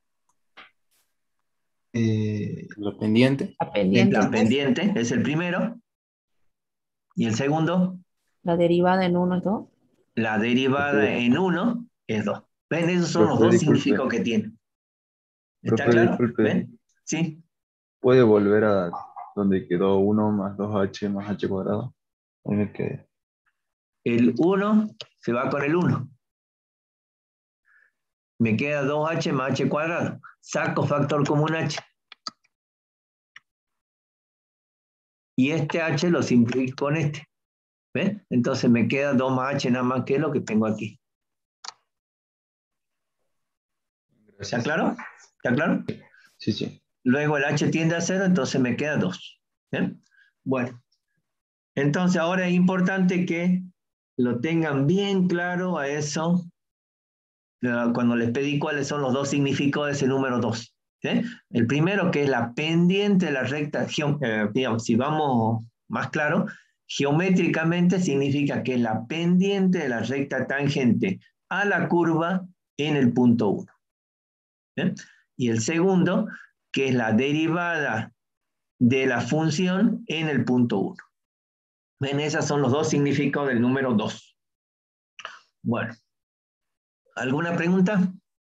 Eh, La pendiente. La pendiente. La pendiente es el primero. ¿Y el segundo? La derivada en uno es dos. La derivada Profe. en uno es dos. ¿Ven? Esos son los Profe, dos disculpe. significados que tiene. ¿Está Profe, claro? disculpe. ¿Ven? Sí. ¿Puede volver a donde quedó uno más dos h más h cuadrado? Ahí me quedé. El uno se va con el uno. Me queda dos h más h cuadrado. Saco factor común h. Y este h lo simplifico con este. ¿Ves? Entonces me queda dos más h nada más que lo que tengo aquí. ¿Está claro? ¿Está claro? Sí, sí. Luego el h tiende a cero, entonces me queda dos. ¿Bien? Bueno. Entonces ahora es importante que lo tengan bien claro a eso cuando les pedí cuáles son los dos significados de ese número dos. ¿Sí? El primero, que es la pendiente de la recta, eh, digamos, si vamos más claro, geométricamente significa que es la pendiente de la recta tangente a la curva en el punto uno. ¿Sí? Y el segundo, que es la derivada de la función en el punto uno. ¿Ven? Esos son los dos significados del número dos. Bueno. ¿Alguna pregunta?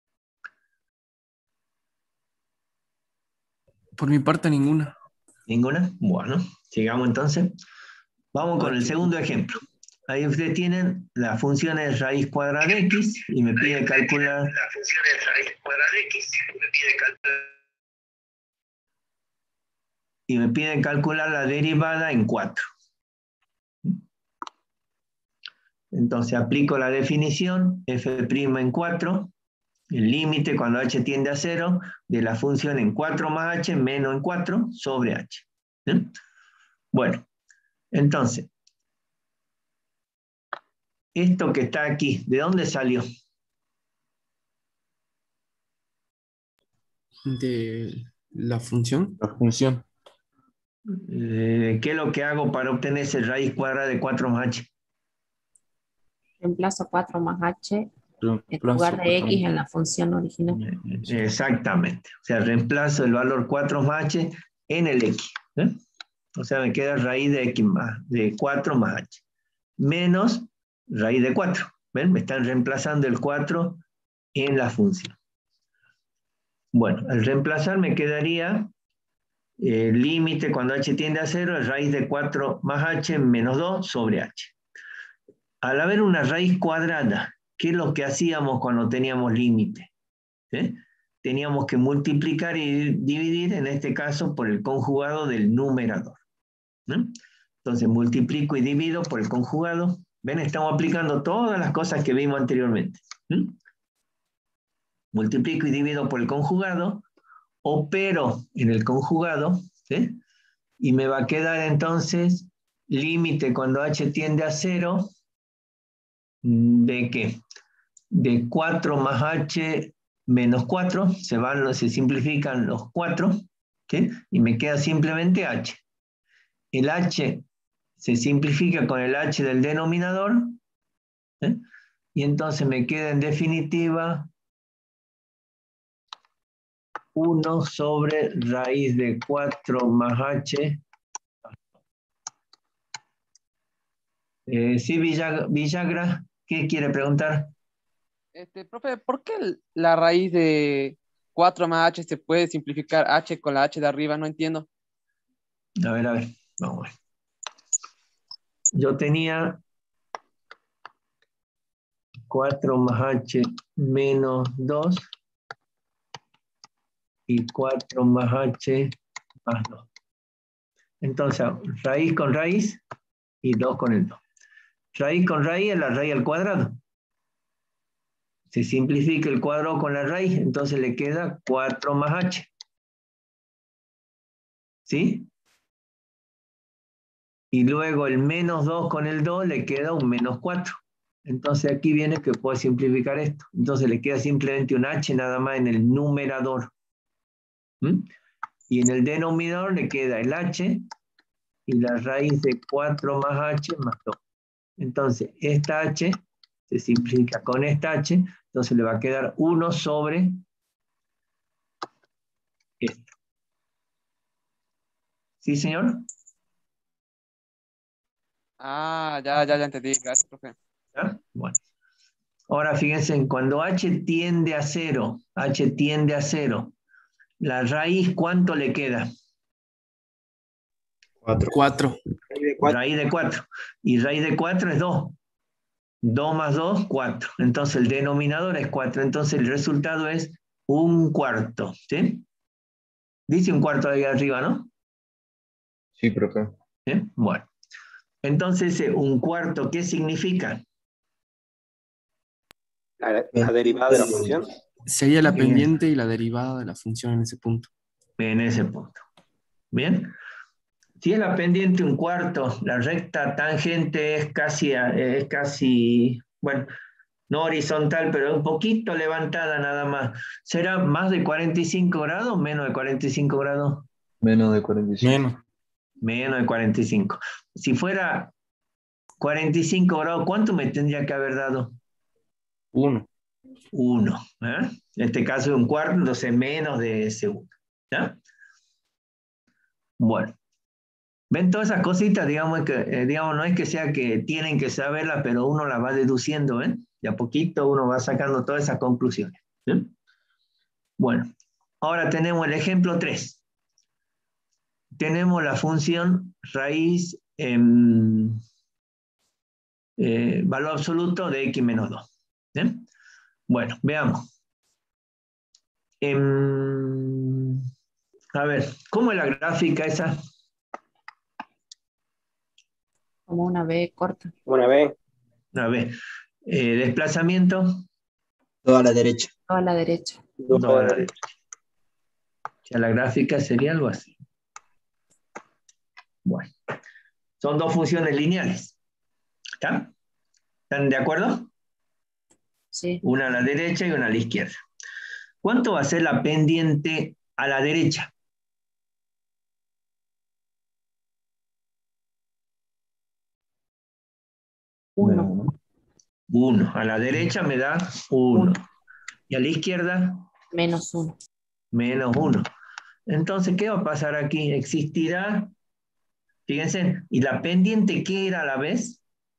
Por mi parte, ninguna. ¿Ninguna? Bueno, sigamos entonces. Vamos con el segundo ejemplo. Ahí ustedes tienen la función de raíz cuadrada de x y me pide calcular la función de raíz cuadrada de x y me pide calcular y me piden calcular la derivada en cuatro. Entonces aplico la definición f' en cuatro, el límite cuando h tiende a cero de la función en cuatro más h menos en cuatro sobre h. ¿Sí? Bueno, entonces, esto que está aquí, ¿de dónde salió? De la función. La función. Eh, ¿Qué es lo que hago para obtener ese raíz cuadrada de cuatro más h? Reemplazo cuatro más h en Reemplazo lugar de cuatro x más- en la función original. Exactamente. O sea, reemplazo el valor cuatro más h en el x. ¿Eh? O sea, me queda raíz de x más, de cuatro más h. Menos raíz de cuatro. ¿Ven? Me están reemplazando el cuatro en la función. Bueno, al reemplazar me quedaría el límite cuando h tiende a cero, es raíz de cuatro más h menos dos sobre h. Al haber una raíz cuadrada, ¿qué es lo que hacíamos cuando teníamos límite? ¿Sí? Teníamos que multiplicar y dividir, en este caso, por el conjugado del numerador. ¿Sí? Entonces multiplico y divido por el conjugado. ¿Ven? Estamos aplicando todas las cosas que vimos anteriormente. ¿Sí? Multiplico y divido por el conjugado, opero en el conjugado, ¿sí? Y me va a quedar entonces límite cuando h tiende a cero, ¿de qué? De cuatro más h menos cuatro, se van, se simplifican los cuatro, ¿sí? Y me queda simplemente h. El h se simplifica con el h del denominador, ¿sí? Y entonces me queda en definitiva uno sobre raíz de cuatro más h. Eh, sí, Villagra, Villagra, ¿qué quiere preguntar? Este, profe, ¿por qué la raíz de cuatro más h se puede simplificar h con la h de arriba? No entiendo. A ver, a ver, vamos a ver. Yo tenía cuatro más h menos dos y cuatro más h más dos. Entonces, raíz con raíz y dos con el dos. Raíz con raíz es la raíz al cuadrado. Se simplifica el cuadrado con la raíz, entonces le queda cuatro más h. ¿Sí? Y luego el menos dos con el dos le queda un menos cuatro. Entonces aquí viene que puedo simplificar esto. Entonces le queda simplemente un h nada más en el numerador. ¿Mm? Y en el denominador le queda el h y la raíz de cuatro más h más dos. Entonces esta h se simplifica con esta h, entonces le va a quedar uno sobre esto. ¿Sí, señor? Ah, ya, ya, ya entendí. Gracias, profe. ¿Ya? Bueno. Ahora fíjense, cuando h tiende a cero, h tiende a cero, la raíz, ¿cuánto le queda? Cuatro. Cuatro. Raíz de cuatro. Y raíz de cuatro es dos. dos más dos, cuatro. Entonces el denominador es cuatro. Entonces el resultado es un cuarto. ¿Sí? Dice un cuarto ahí arriba, ¿no? Sí, profe. ¿Sí? Bueno. Entonces, un cuarto, ¿qué significa? La, la derivada de la función. Sería la pendiente y la derivada de la función en ese punto. En ese punto. Bien. Si es la pendiente un cuarto, la recta tangente es casi, es casi, bueno, no horizontal, pero un poquito levantada nada más. ¿Será más de cuarenta y cinco grados o menos de cuarenta y cinco grados? Menos de cuarenta y cinco. Menos. Menos de cuarenta y cinco. Si fuera cuarenta y cinco grados, ¿cuánto me tendría que haber dado? Uno. Uno. ¿eh? En este caso es un cuarto, entonces menos de segundo. ¿Ya? Bueno. ¿Ven todas esas cositas? Digamos, que, eh, digamos, no es que sea que tienen que saberlas, pero uno las va deduciendo, ¿ven? De a poquito uno va sacando todas esas conclusiones. ¿Sí? Bueno, ahora tenemos el ejemplo tres. Tenemos la función raíz en eh, valor absoluto de x menos dos. ¿Sí? Bueno, veamos. Eh, a ver, ¿cómo es la gráfica esa? Como una B corta. Una B. Una B. Eh, desplazamiento. Toda a la derecha. Toda a la derecha. Toda a la derecha. O sea, la gráfica sería algo así. Bueno. Son dos funciones lineales. ¿Están? ¿Están de acuerdo? Sí. Una a la derecha y una a la izquierda. ¿Cuánto va a ser la pendiente a la derecha? Uno. Uno. A la derecha me da uno. Y a la izquierda, Menos uno. menos uno. Entonces, ¿qué va a pasar aquí? Existirá, fíjense, ¿y la pendiente qué era a la vez?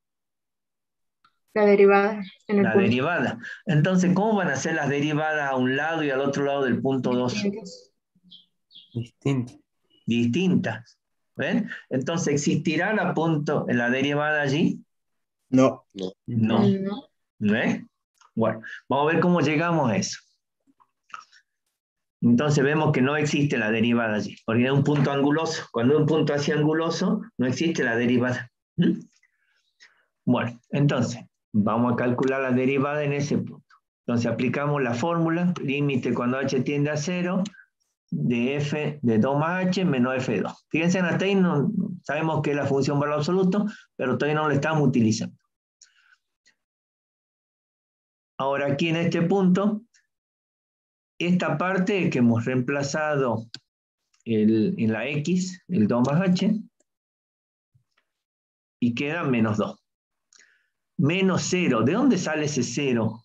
La derivada en el La punto. derivada. Entonces, ¿cómo van a ser las derivadas a un lado y al otro lado del punto dos? Distintas. Distinto. Distintas. ¿Ven? Entonces, ¿existirá la, punto, la derivada allí? No. No. No. ¿Ven? Bueno, vamos a ver cómo llegamos a eso. Entonces vemos que no existe la derivada allí, porque es un punto anguloso. Cuando es un punto así anguloso, no existe la derivada. ¿Mm? Bueno, entonces, vamos a calcular la derivada en ese punto. Entonces aplicamos la fórmula, límite cuando h tiende a cero, de f de dos más h menos f de dos. Fíjense, hasta ahí no, sabemos que es la función valor absoluto, pero todavía no la estamos utilizando. Ahora aquí en este punto, esta parte que hemos reemplazado el, en la x, el dos más h, y queda menos dos. Menos cero, ¿de dónde sale ese cero?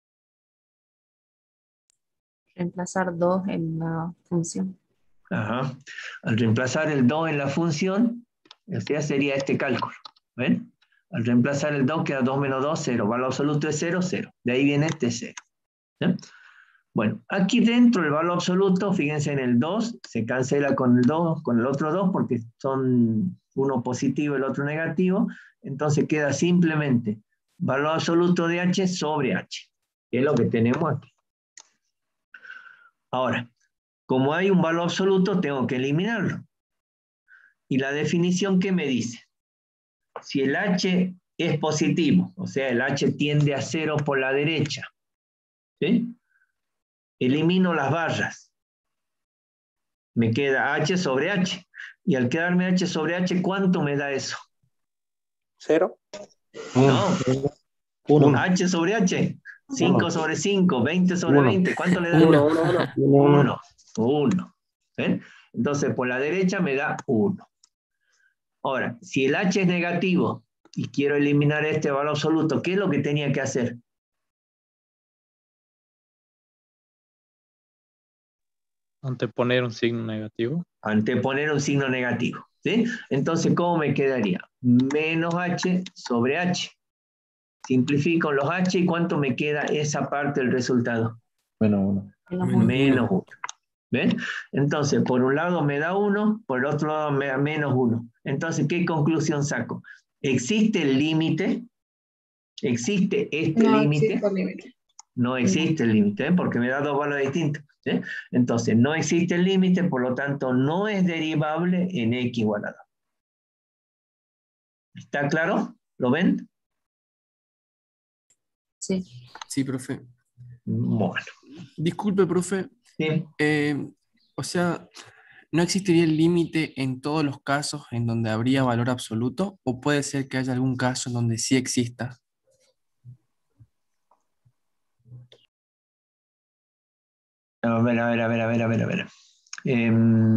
Reemplazar dos en la función. Ajá. Al reemplazar el dos en la función, o sea, sería este cálculo. ¿Ven? Al reemplazar el dos queda dos menos dos, cero. Valor absoluto es cero, cero. De ahí viene este cero. ¿Sí? Bueno, aquí dentro el valor absoluto, fíjense en el dos, se cancela con el dos, con el otro dos, porque son uno positivo y el otro negativo. Entonces queda simplemente valor absoluto de h sobre h, que es lo que tenemos aquí. Ahora, como hay un valor absoluto, tengo que eliminarlo. Y la definición, ¿qué me dice? Si el h es positivo, o sea, el h tiende a cero por la derecha, ¿sí? Elimino las barras. Me queda h sobre h. Y al quedarme h sobre h, ¿cuánto me da eso? Cero. No. Uno. H sobre h. cinco sobre cinco, veinte sobre Uno. veinte. ¿Cuánto le da? Uno, uno, uno. uno. uno. ¿Ven? Entonces, por la derecha me da uno. Ahora, si el h es negativo y quiero eliminar este valor absoluto, ¿qué es lo que tenía que hacer? Anteponer un signo negativo. Anteponer un signo negativo. ¿Sí? Entonces, ¿cómo me quedaría? Menos h sobre h. Simplifico los h y ¿cuánto me queda esa parte del resultado? Menos uno. Menos uno. ¿Ven? Entonces, por un lado me da uno, por el otro lado me da menos uno. Entonces, ¿qué conclusión saco? ¿Existe el límite? ¿Existe este No límite? existe el límite. No existe el límite, ¿eh? Porque me da dos valores distintos. ¿eh? Entonces, no existe el límite, por lo tanto, no es derivable en x igual a dos. ¿Está claro? ¿Lo ven? Sí. Sí, profe. Bueno. Disculpe, profe. Sí. Eh, o sea, ¿no existiría el límite en todos los casos en donde habría valor absoluto? ¿O puede ser que haya algún caso en donde sí exista? A ver, a ver, a ver, a ver, a ver, a ver. Eh,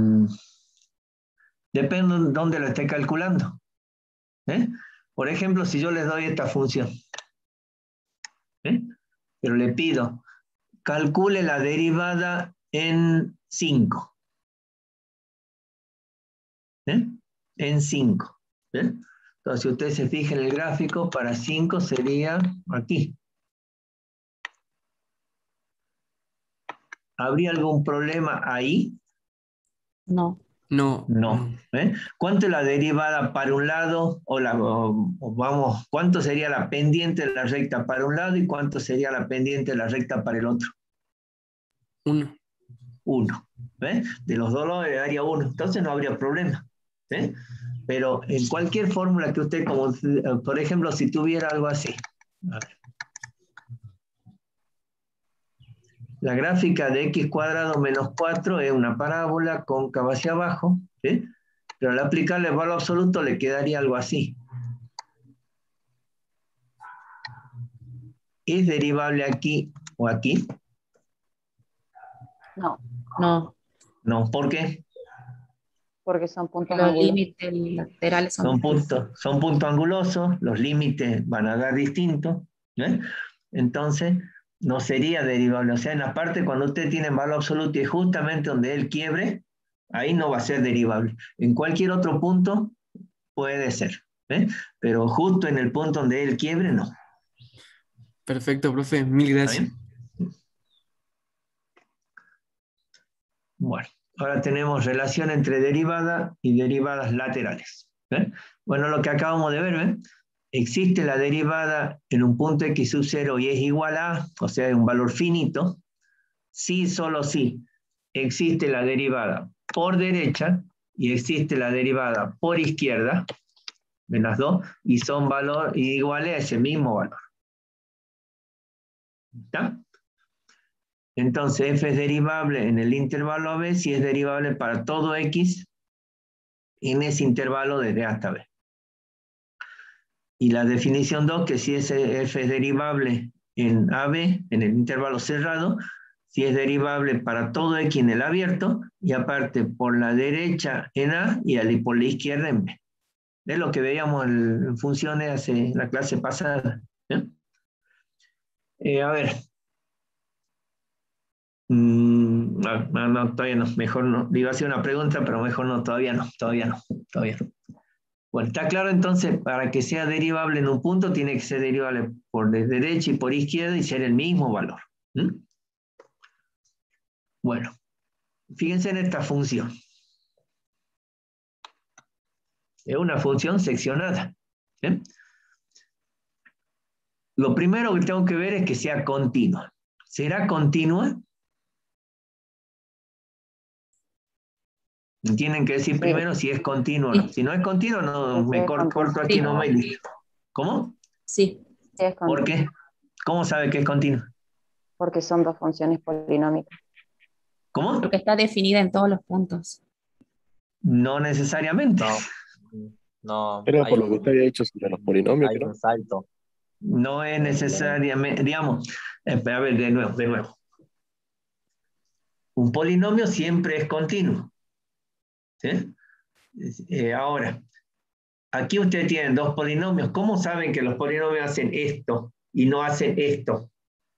depende de dónde lo esté calculando. ¿eh? Por ejemplo, si yo les doy esta función, ¿eh? pero le pido, calcule la derivada en cinco. ¿eh? En cinco. ¿eh? Entonces, si usted se fija en el gráfico, para cinco sería aquí. ¿Habría algún problema ahí? No. No. No. ¿eh? ¿Cuánto es la derivada para un lado? O la, o, o vamos, ¿cuánto sería la pendiente de la recta para un lado y cuánto sería la pendiente de la recta para el otro? Uno. Uno. ¿eh? De los dos lados le daría uno. Entonces no habría problema. ¿eh? Pero en cualquier fórmula que usted, como por ejemplo, si tuviera algo así. A ver. La gráfica de x cuadrado menos cuatro es una parábola cóncava hacia abajo, ¿sí? Pero al aplicarle el valor absoluto le quedaría algo así. ¿Es derivable aquí o aquí? No, No. No, ¿por qué? porque son puntos Los angulosos. límites laterales son, Son distintos. puntos, son puntos angulosos, los límites van a dar distintos, ¿eh? Entonces no sería derivable. O sea, en la parte cuando usted tiene valor absoluto y justamente donde él quiebre, ahí no va a ser derivable. En cualquier otro punto puede ser, ¿eh? Pero justo en el punto donde él quiebre, no. Perfecto, profe. Mil ¿Está gracias. bien? Bueno, ahora tenemos relación entre derivada y derivadas laterales. ¿eh? Bueno, lo que acabamos de ver, ¿eh? Existe la derivada en un punto x sub cero y es igual a, o sea, es un valor finito, sí, solo sí. Existe la derivada por derecha y existe la derivada por izquierda, de las dos, y son valor iguales a ese mismo valor. ¿Está? Entonces, f es derivable en el intervalo a b si es derivable para todo x en ese intervalo desde a hasta b. Y la definición dos, que si ese f es derivable en a b, en el intervalo cerrado, si es derivable para todo x en el abierto, y aparte por la derecha en a y por la izquierda en b. Es lo que veíamos en funciones hace la clase pasada. ¿eh? Eh, a ver. Mm, no, no, no, todavía no, mejor no. Le iba a hacer una pregunta, pero mejor no, todavía no, todavía no, todavía no. Bueno, está claro entonces, para que sea derivable en un punto, tiene que ser derivable por derecha y por izquierda y ser el mismo valor. ¿Mm? Bueno, fíjense en esta función. Es una función seccionada. ¿eh? Lo primero que tengo que ver es que sea continua. ¿Será continua? Tienen que decir Sí. primero si es continuo o no. Sí. Si no es continuo, no, Sí, sí, me es cor- continuo. corto aquí Sí. nomás y listo. ¿Cómo? Sí. Sí, es ¿Por continuo, qué? ¿Cómo sabe que es continuo? porque son dos funciones polinómicas. ¿Cómo? Porque está definida en todos los puntos. No necesariamente. No, no, Era hay por lo que un, usted había dicho sobre los polinomios, hay creo. un salto. No es en el- necesariamente, digamos, espera, a ver, de nuevo, de nuevo. Un polinomio siempre es continuo. ¿sí? Eh, ahora, aquí ustedes tienen dos polinomios. ¿Cómo saben que los polinomios hacen esto y no hacen esto?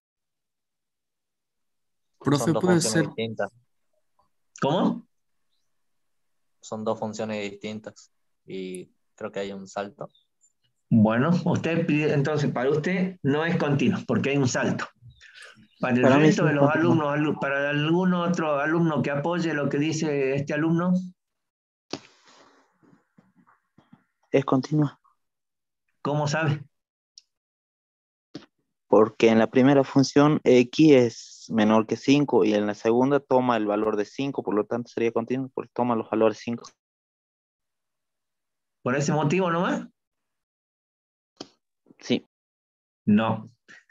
Profe, Son dos puede funciones ser. distintas. ¿Cómo? Son dos funciones distintas. Y creo que hay un salto. Bueno, usted pide, entonces para usted no es continuo, porque hay un salto. Para el Para mí resto sí de es los continuo. alumnos, alu- para algún otro alumno que apoye lo que dice este alumno, Es continua. ¿cómo sabe? Porque en la primera función X es menor que cinco y en la segunda toma el valor de cinco, por lo tanto sería continuo, porque toma los valores cinco. ¿Por ese motivo nomás? Sí. No.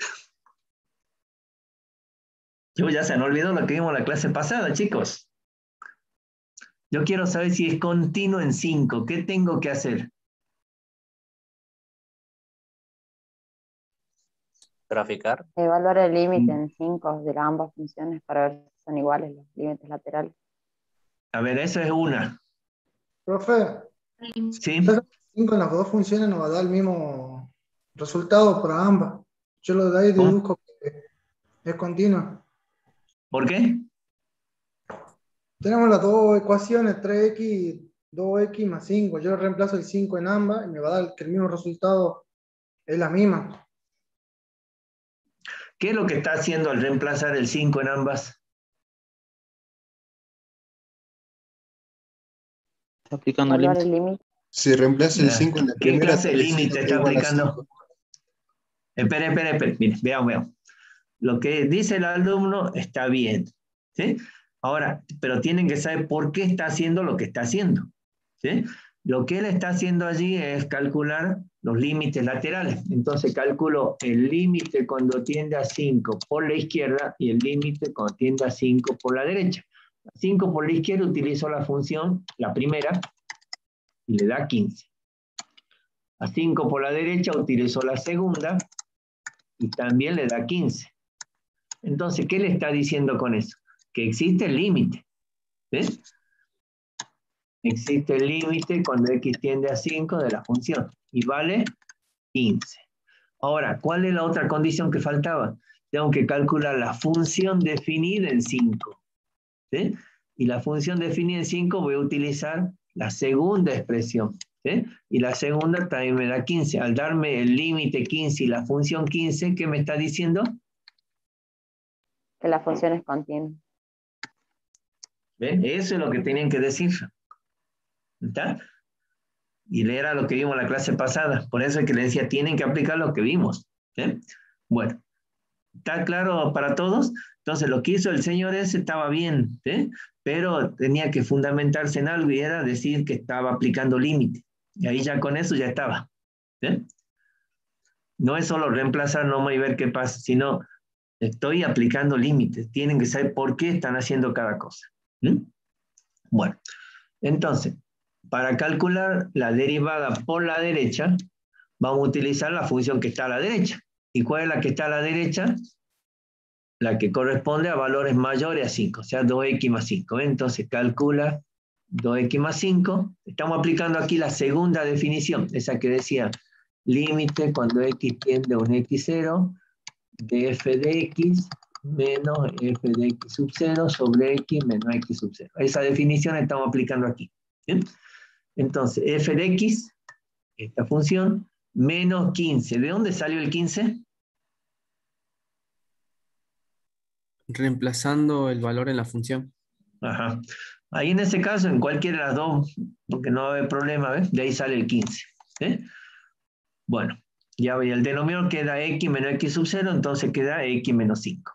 Yo ya se me olvidó lo que vimos en la clase pasada, chicos. Yo quiero saber si es continuo en cinco. ¿Qué tengo que hacer? Graficar. Evaluar el límite en cinco de las ambas funciones para ver si son iguales los límites laterales. A ver, eso es una. Profe, Sí. cinco en las dos funciones nos va a dar el mismo resultado para ambas. Yo lo de ahí deduzco que es continuo. ¿Por qué? Tenemos las dos ecuaciones, tres equis, dos equis más cinco. Yo reemplazo el cinco en ambas y me va a dar que el mismo resultado es la misma. ¿Qué es lo que está haciendo al reemplazar el cinco en ambas? Está aplicando el Evaluar límite. el límite. Si reemplaza el cinco en la ¿Qué primera, clase de trescientos límite es está igual a aplicando? cinco. Espera, espera, espera. Mire, vean, vean. Lo que dice el alumno está bien. ¿Sí? Ahora, pero tienen que saber por qué está haciendo lo que está haciendo. ¿Sí? Lo que él está haciendo allí es calcular los límites laterales. Entonces calculo el límite cuando tiende a cinco por la izquierda y el límite cuando tiende a cinco por la derecha. cinco por la izquierda utilizo la función, la primera, y le da quince. A cinco por la derecha utilizo la segunda y también le da quince. Entonces, ¿qué le está diciendo con eso? Que existe el límite. ¿Ves? Existe el límite cuando x tiende a cinco de la función y vale quince. Ahora, ¿cuál es la otra condición que faltaba? Tengo que calcular la función definida en cinco. ¿Sí? Y la función definida en cinco voy a utilizar la segunda expresión. ¿Sí? Y la segunda también me da quince. Al darme el límite quince y la función quince, ¿qué me está diciendo? Que la función es continua. ¿Ven? Eso es lo que tenían que decir. ¿Está? Y era lo que vimos en la clase pasada. Por eso es que les decía, tienen que aplicar lo que vimos. ¿Eh? Bueno, ¿está claro para todos? Entonces, lo que hizo el señor ese estaba bien, ¿eh? Pero tenía que fundamentarse en algo y era decir que estaba aplicando límite. Y ahí ya con eso ya estaba. ¿Eh? No es solo reemplazar nomás y ver qué pasa, sino estoy aplicando límites. Tienen que saber por qué están haciendo cada cosa. ¿Mm? Bueno, entonces, para calcular la derivada por la derecha, vamos a utilizar la función que está a la derecha. ¿Y cuál es la que está a la derecha? La que corresponde a valores mayores a cinco, o sea, dos equis más cinco. Entonces, calcula dos equis más cinco. Estamos aplicando aquí la segunda definición, esa que decía límite cuando x tiende a un equis cero de f de x menos f de x sub cero sobre x menos x sub cero. Esa definición estamos aplicando aquí. ¿Bien? Entonces, f de x, esta función, menos quince. ¿De dónde salió el quince? Reemplazando el valor en la función. Ajá. Ahí en ese caso, en cualquiera de las dos, porque no va a haber problema, ¿ves? De ahí sale el quince. ¿Eh? Bueno, ya voy. El denominador queda x menos x sub cero, entonces queda x menos cinco.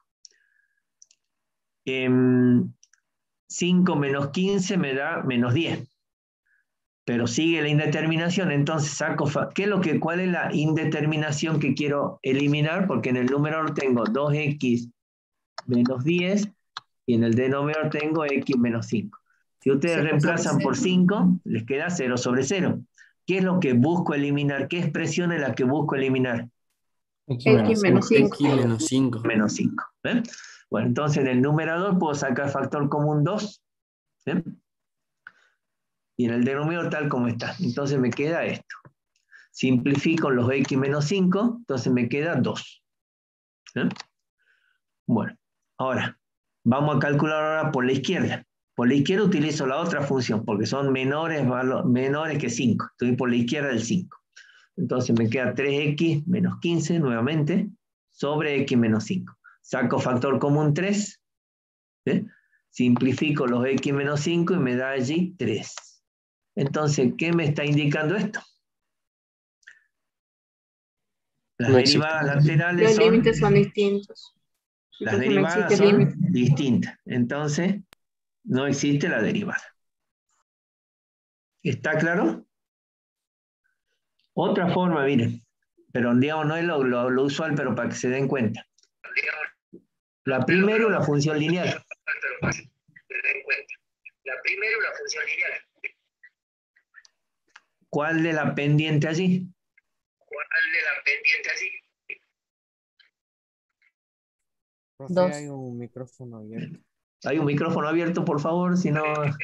Eh, cinco menos quince me da menos diez. Pero sigue la indeterminación, entonces saco, ¿qué es lo que, ¿cuál es la indeterminación que quiero eliminar? Porque en el numerador tengo dos equis menos diez y en el denominador tengo x menos cinco. Si ustedes reemplazan por cinco, les queda cero sobre cero. ¿Qué es lo que busco eliminar? ¿Qué expresión es la que busco eliminar? X menos cinco. X menos cinco. Menos cinco. ¿Eh? Bueno, entonces en el numerador puedo sacar factor común dos. ¿Eh? Y en el denominador tal como está. Entonces me queda esto. Simplifico los x menos cinco, entonces me queda dos. ¿Eh? Bueno, ahora, vamos a calcular ahora por la izquierda. Por la izquierda utilizo la otra función, porque son menores, menores que cinco. Estoy por la izquierda del cinco. Entonces me queda tres equis menos quince nuevamente, sobre x menos cinco. Saco factor común tres. ¿Eh? Simplifico los x menos cinco y me da allí tres. Entonces, ¿qué me está indicando esto? Las No derivadas existe. laterales Los son, límites son distintos. las Entonces no derivadas existe son límite. distintas. Entonces, no existe la derivada. ¿Está claro? Otra forma, miren, pero digamos, no es lo, lo- lo usual, pero para que se den cuenta. La primera, una función lineal. La primera, una función lineal. ¿Cuál de la pendiente allí? ¿Cuál de la pendiente allí? Profe, Dos. hay un micrófono abierto. Hay un micrófono abierto, por favor, si no...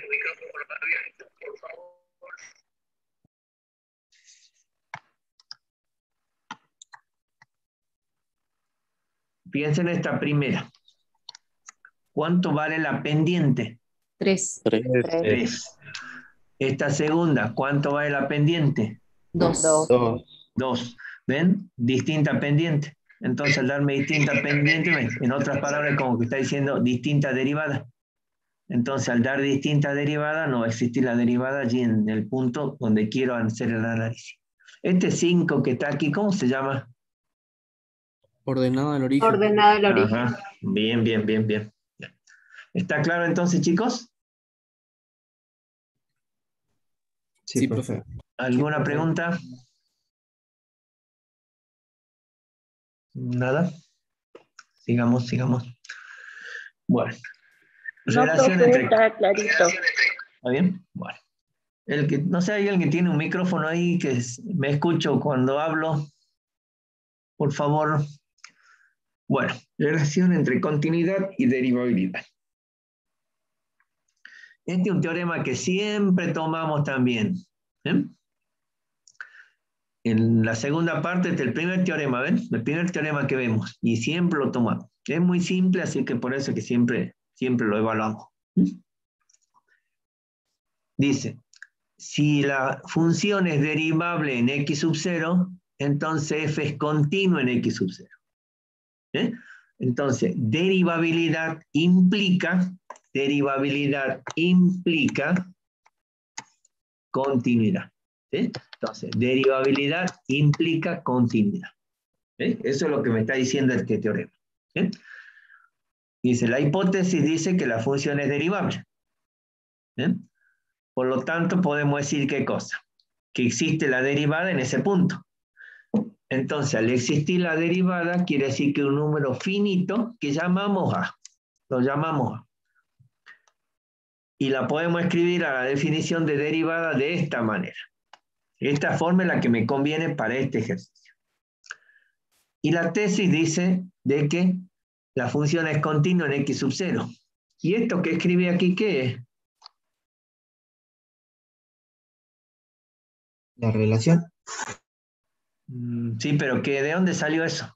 Piensen en esta primera. ¿Cuánto vale la pendiente? Tres. Tres. Tres. Esta segunda, ¿cuánto vale la pendiente? Dos. Dos. Dos. Dos. ¿Ven? Distinta pendiente. Entonces, al darme distinta pendiente, me- en otras palabras, como que está diciendo distinta derivada. Entonces, al dar distinta derivada, no va a existir la derivada allí en el punto donde quiero hacer el análisis. Este cinco que está aquí, ¿cómo se llama? Ordenado al origen. Ordenada el origen. Ajá. Bien, bien, bien, bien. ¿Está claro entonces, chicos? Sí, Sí, profe. profe. ¿Alguna profe. pregunta? ¿Nada? Sigamos, sigamos. Bueno. No, Relación profe, entre... está clarito. ¿Está bien? Bueno. El que, no sé, hay alguien que tiene un micrófono ahí que es- me escucho cuando hablo. Por favor. Bueno, relación entre continuidad y derivabilidad. Este es un teorema que siempre tomamos también. ¿eh? En la segunda parte es el primer teorema, ¿ven? El primer teorema que vemos. Y siempre lo tomamos. Es muy simple, así que por eso que siempre, siempre lo evaluamos. ¿Mm? Dice, si la función es derivable en x sub cero, entonces f es continuo en x sub cero. ¿eh? Entonces, derivabilidad implica, derivabilidad implica continuidad. ¿sí? Entonces, derivabilidad implica continuidad. ¿sí? Eso es lo que me está diciendo este teorema. ¿sí? Dice, la hipótesis dice que la función es derivable. ¿sí? Por lo tanto, podemos decir qué cosa, que existe la derivada en ese punto. Entonces, al existir la derivada, quiere decir que un número finito que llamamos A, lo llamamos A. Y la podemos escribir a la definición de derivada de esta manera. Esta forma es la que me conviene para este ejercicio. Y la tesis dice de que la función es continua en x sub cero. ¿Y esto que escribí aquí qué es? La relación. Mm, sí, pero ¿qué, ¿de dónde salió eso?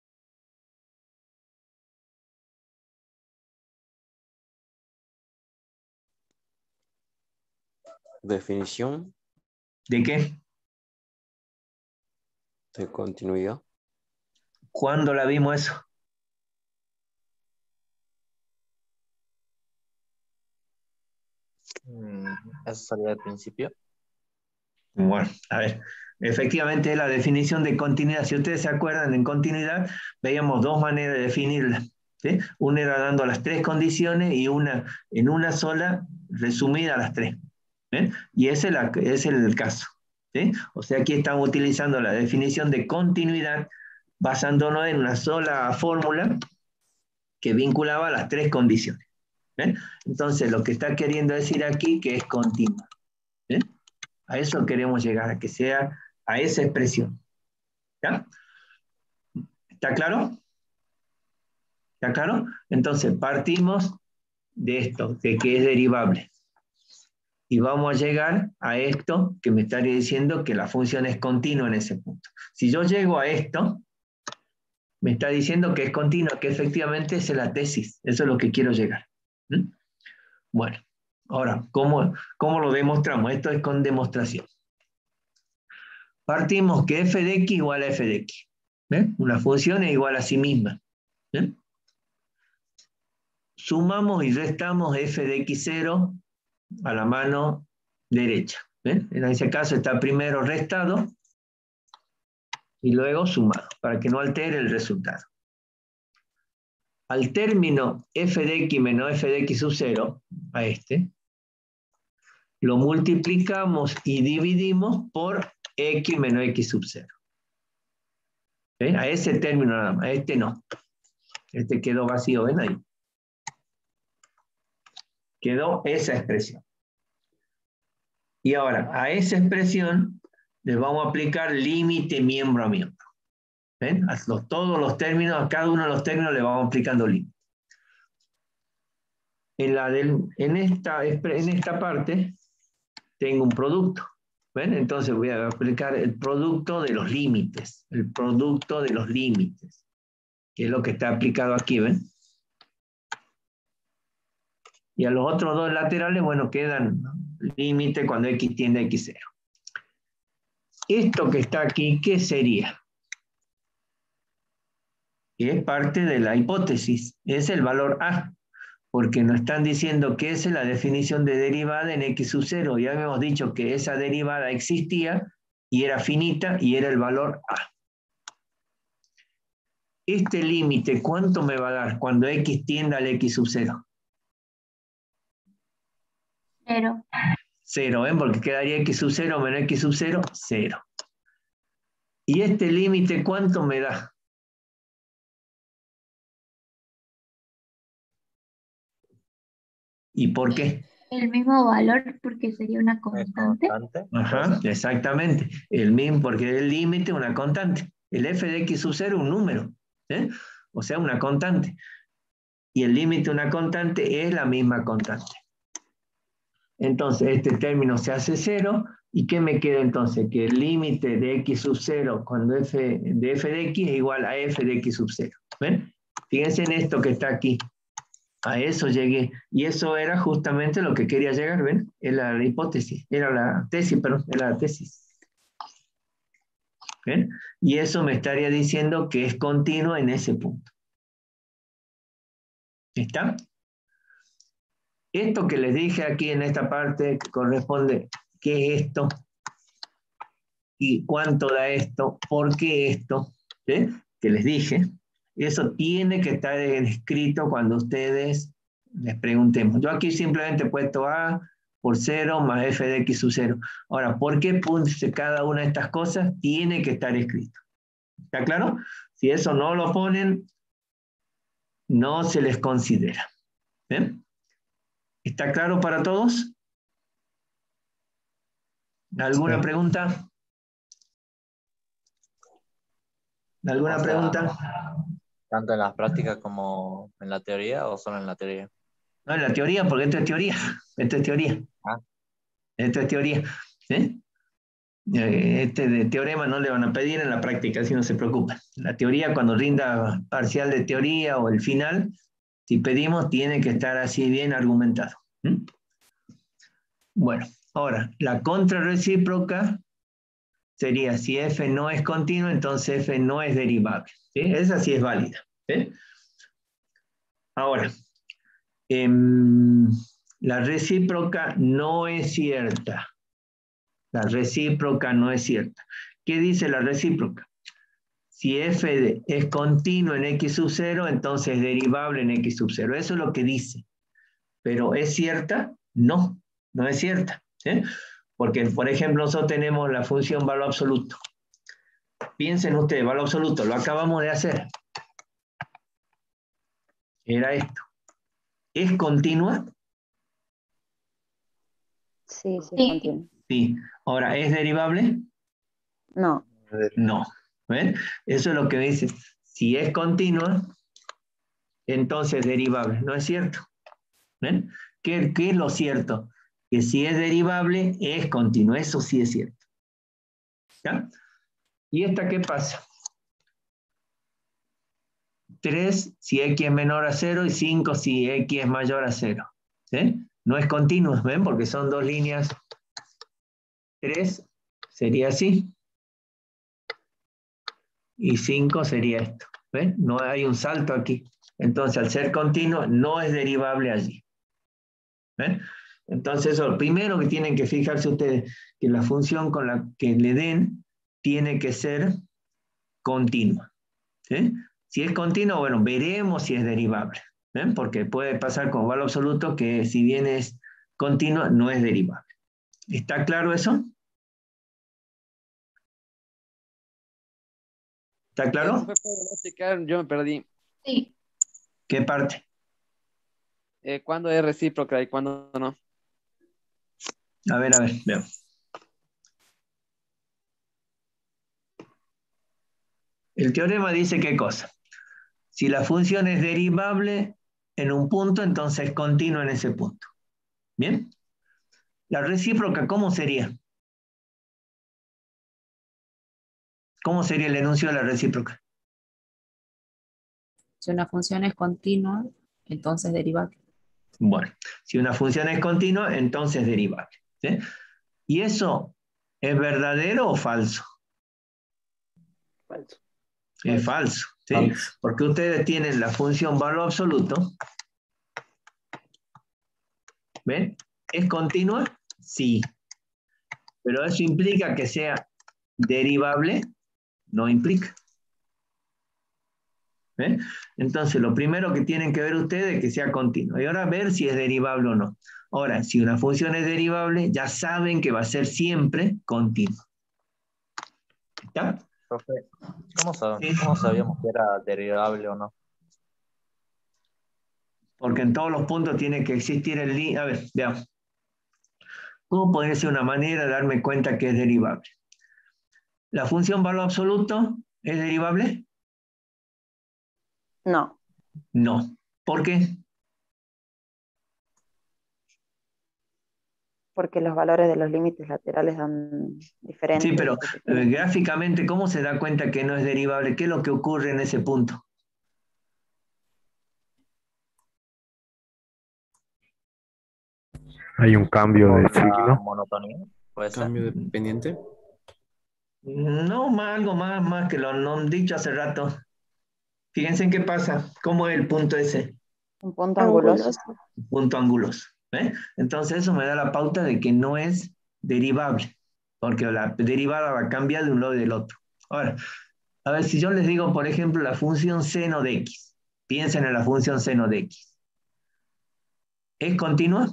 Definición ¿De qué? de continuidad. ¿Cuándo la vimos eso? Mm, Eso salía al principio. Bueno, a ver, efectivamente la definición de continuidad, si ustedes se acuerdan, en continuidad veíamos dos maneras de definirla. ¿sí? Una era dando las tres condiciones y una en una sola resumida a las tres. ¿eh? Y ese es, la, es el caso. ¿sí? O sea, aquí estamos utilizando la definición de continuidad basándonos en una sola fórmula que vinculaba las tres condiciones. ¿eh? Entonces, lo que está queriendo decir aquí que es continua. ¿eh? A eso queremos llegar, a que sea a esa expresión. ¿Ya? ¿Está claro? ¿Está claro? Entonces, partimos de esto, de que es derivable. Y vamos a llegar a esto que me estaría diciendo que la función es continua en ese punto. Si yo llego a esto, me está diciendo que es continua, que efectivamente es la tesis. Eso es lo que quiero llegar. ¿Mm? Bueno, ahora, ¿cómo, ¿cómo lo demostramos? Esto es con demostración. Partimos que f de x igual a f de x. ¿Ven? Una función es igual a sí misma. ¿Ven? Sumamos y restamos f de x cero a la mano derecha. ¿Ven? En ese caso está primero restado y luego sumado, para que no altere el resultado. Al término f de x menos f de x sub cero, a este, lo multiplicamos y dividimos por x menos x sub cero. ¿Ven? A ese término nada más, a este no. Este quedó vacío, ¿ven ahí? Quedó esa expresión. Y ahora, a esa expresión le vamos a aplicar límite miembro a miembro. ¿Ven? A los, todos los términos, a cada uno de los términos le vamos aplicando límite. En, la del, en, esta, en esta parte tengo un producto. ¿Ven? Entonces voy a aplicar el producto de los límites. El producto de los límites. Que es lo que está aplicado aquí, ¿ven? Y a los otros dos laterales, bueno, quedan límite cuando x tiende a x cero. Esto que está aquí, ¿qué sería? Es parte de la hipótesis. Es el valor A. Porque nos están diciendo que esa es la definición de derivada en x sub cero. Ya habíamos dicho que esa derivada existía y era finita y era el valor A. Este límite, ¿cuánto me va a dar cuando x tienda al x sub cero? Cero. Cero, ¿eh? Porque quedaría x sub cero menos x sub cero, cero. ¿Y este límite cuánto me da? ¿Y por qué? El mismo valor porque sería una constante. Ajá, exactamente. El mismo, porque el límite es una constante. El f de x sub cero es un número, ¿eh? O sea, una constante. Y el límite de una constante es la misma constante. Entonces, este término se hace cero. ¿Y qué me queda entonces? Que el límite de x sub cero cuando f de f de x es igual a f de x sub cero. ¿Ven? Fíjense en esto que está aquí. A eso llegué. Y eso era justamente lo que quería llegar, ¿ven? Era la hipótesis. Era la tesis, perdón. Era la tesis. ¿Ven? Y eso me estaría diciendo que es continuo en ese punto. ¿Está? Esto que les dije aquí en esta parte que corresponde, ¿qué es esto? ¿Y cuánto da esto? ¿Por qué esto? ¿Sí? Que les dije. Eso tiene que estar escrito cuando ustedes les preguntemos. Yo aquí simplemente he puesto A por cero más f de x sub cero. Ahora, ¿por qué puse cada una de estas cosas? Tiene que estar escrito. ¿Está claro? Si eso no lo ponen, no se les considera. ¿Ven? ¿Está claro para todos? ¿Alguna sí. pregunta? ¿Alguna o sea, pregunta? ¿Tanto en las prácticas como en la teoría o solo en la teoría? No, en la teoría, porque esto es teoría. Esto es teoría. Ah. Esto es teoría. ¿Eh? Este de teorema no le van a pedir en la práctica, así no se preocupen. La teoría, cuando rinda parcial de teoría o el final, si pedimos, tiene que estar así bien argumentado. ¿Mm? Bueno, ahora, la contrarrecíproca sería, si f no es continuo, entonces f no es derivable. ¿Sí? Esa sí es válida. ¿Sí? Ahora, eh, la recíproca no es cierta. La recíproca no es cierta. ¿Qué dice la recíproca? Si f es continuo en x sub cero, entonces es derivable en x sub cero. Eso es lo que dice. ¿Pero es cierta? No, no es cierta. ¿Eh? Porque, por ejemplo, nosotros tenemos la función valor absoluto. Piensen ustedes, valor absoluto, lo acabamos de hacer. Era esto. ¿Es continua? Sí, sí, es continua. Sí. Ahora, ¿es derivable? No. No. ¿Ven? Eso es lo que dice. Si es continua, entonces es derivable. ¿No es cierto? ¿Ven? ¿Qué, qué es lo cierto? Que si es derivable, es continuo. Eso sí es cierto. ¿Ya? ¿Y esta qué pasa? tres si x es menor a cero y cinco si x es mayor a cero. ¿Sí? No es continuo, ¿ven? Porque son dos líneas. tres sería así. Y cinco sería esto. ¿Ven? No hay un salto aquí. Entonces, al ser continuo, no es derivable allí. ¿Ven? Entonces, eso, lo primero que tienen que fijarse ustedes, que la función con la que le den tiene que ser continua. ¿Sí? Si es continua, bueno, veremos si es derivable. ¿Eh? Porque puede pasar con valor absoluto que si bien es continua, no es derivable. ¿Está claro eso? ¿Está claro? Eh, ¿puedo explicar? Yo me perdí. Sí. ¿Qué parte? Eh, ¿Cuándo es recíproca y cuándo no? A ver, a ver, veamos. El teorema dice qué cosa. Si la función es derivable en un punto, entonces es continua en ese punto. ¿Bien? La recíproca, ¿cómo sería? ¿Cómo sería el enunciado de la recíproca? Si una función es continua, entonces derivable. Bueno, si una función es continua, entonces es derivable. ¿Sí? ¿Y eso es verdadero o falso? Falso. Es falso. ¿Sí? Falso. Porque ustedes tienen la función valor absoluto. ¿Ven? ¿Es continua? Sí. Pero eso implica que sea derivable. No implica. ¿Eh? Entonces, lo primero que tienen que ver ustedes es que sea continuo. Y ahora ver si es derivable o no. Ahora, si una función es derivable, ya saben que va a ser siempre continua. ¿Está? Profe, ¿cómo, sab- Sí. cómo sabíamos que era derivable o no? Porque en todos los puntos tiene que existir el límite. A ver, veamos. ¿Cómo podría ser una manera de darme cuenta que es derivable? ¿La función valor absoluto es derivable? No, No. ¿Por qué? porque los valores de los límites laterales dan diferentes. Sí, pero eh, gráficamente, ¿cómo se da cuenta que no es derivable? ¿Qué es lo que ocurre en ese punto? Hay un cambio de ¿La signo. monotonía? ¿Puede ser? Cambio de pendiente. No, más, algo más, más que lo no han dicho hace rato. Fíjense en qué pasa. ¿Cómo es el punto ese? Un punto anguloso. Punto anguloso. ¿Eh? Entonces eso me da la pauta de que no es derivable, porque la derivada va a cambiar de un lado y del otro. Ahora, a ver, si yo les digo, por ejemplo, la función seno de x, piensen en la función seno de x. ¿Es continua?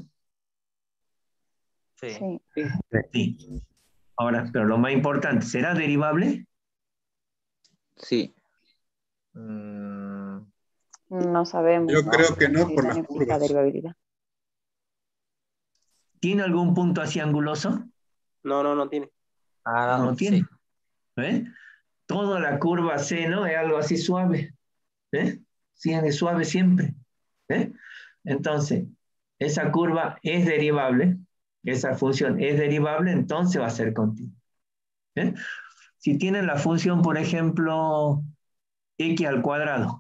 Sí. Sí. Sí. Ahora, pero lo más importante, ¿será derivable? Sí. Mm, No sabemos. Yo creo que no si por no las implica curvas. derivabilidad. ¿Tiene algún punto así anguloso? No, no, no tiene. ah, No no, tiene. sí. ¿Eh? Toda la curva seno es algo así suave. ¿Eh? Sí, es suave siempre. ¿Eh? Entonces, esa curva es derivable, esa función es derivable, entonces va a ser continua. ¿Eh? Si tienen la función, por ejemplo, x al cuadrado,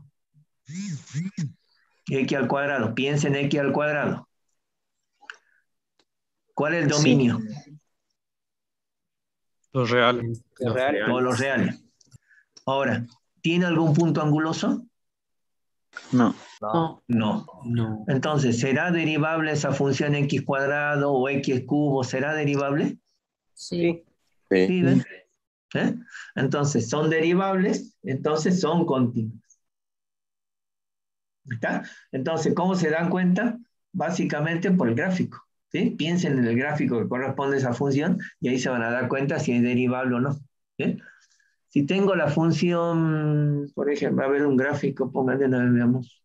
x al cuadrado, piensen en x al cuadrado. ¿Cuál es el dominio? Sí. Los reales. Los reales. Todos los reales. Ahora, ¿tiene algún punto anguloso? No. No. No. No. Entonces, ¿será derivable esa función x cuadrado o x cubo? ¿Será derivable? Sí. Sí, ¿ven? ¿Eh? Entonces, son derivables, entonces son continuos. ¿Está? Entonces, ¿cómo se dan cuenta? Básicamente por el gráfico. ¿Sí? Piensen en el gráfico que corresponde a esa función y ahí se van a dar cuenta si es derivable o no. ¿Sí? Si tengo la función, por ejemplo, a ver un gráfico, pónganle, no veamos.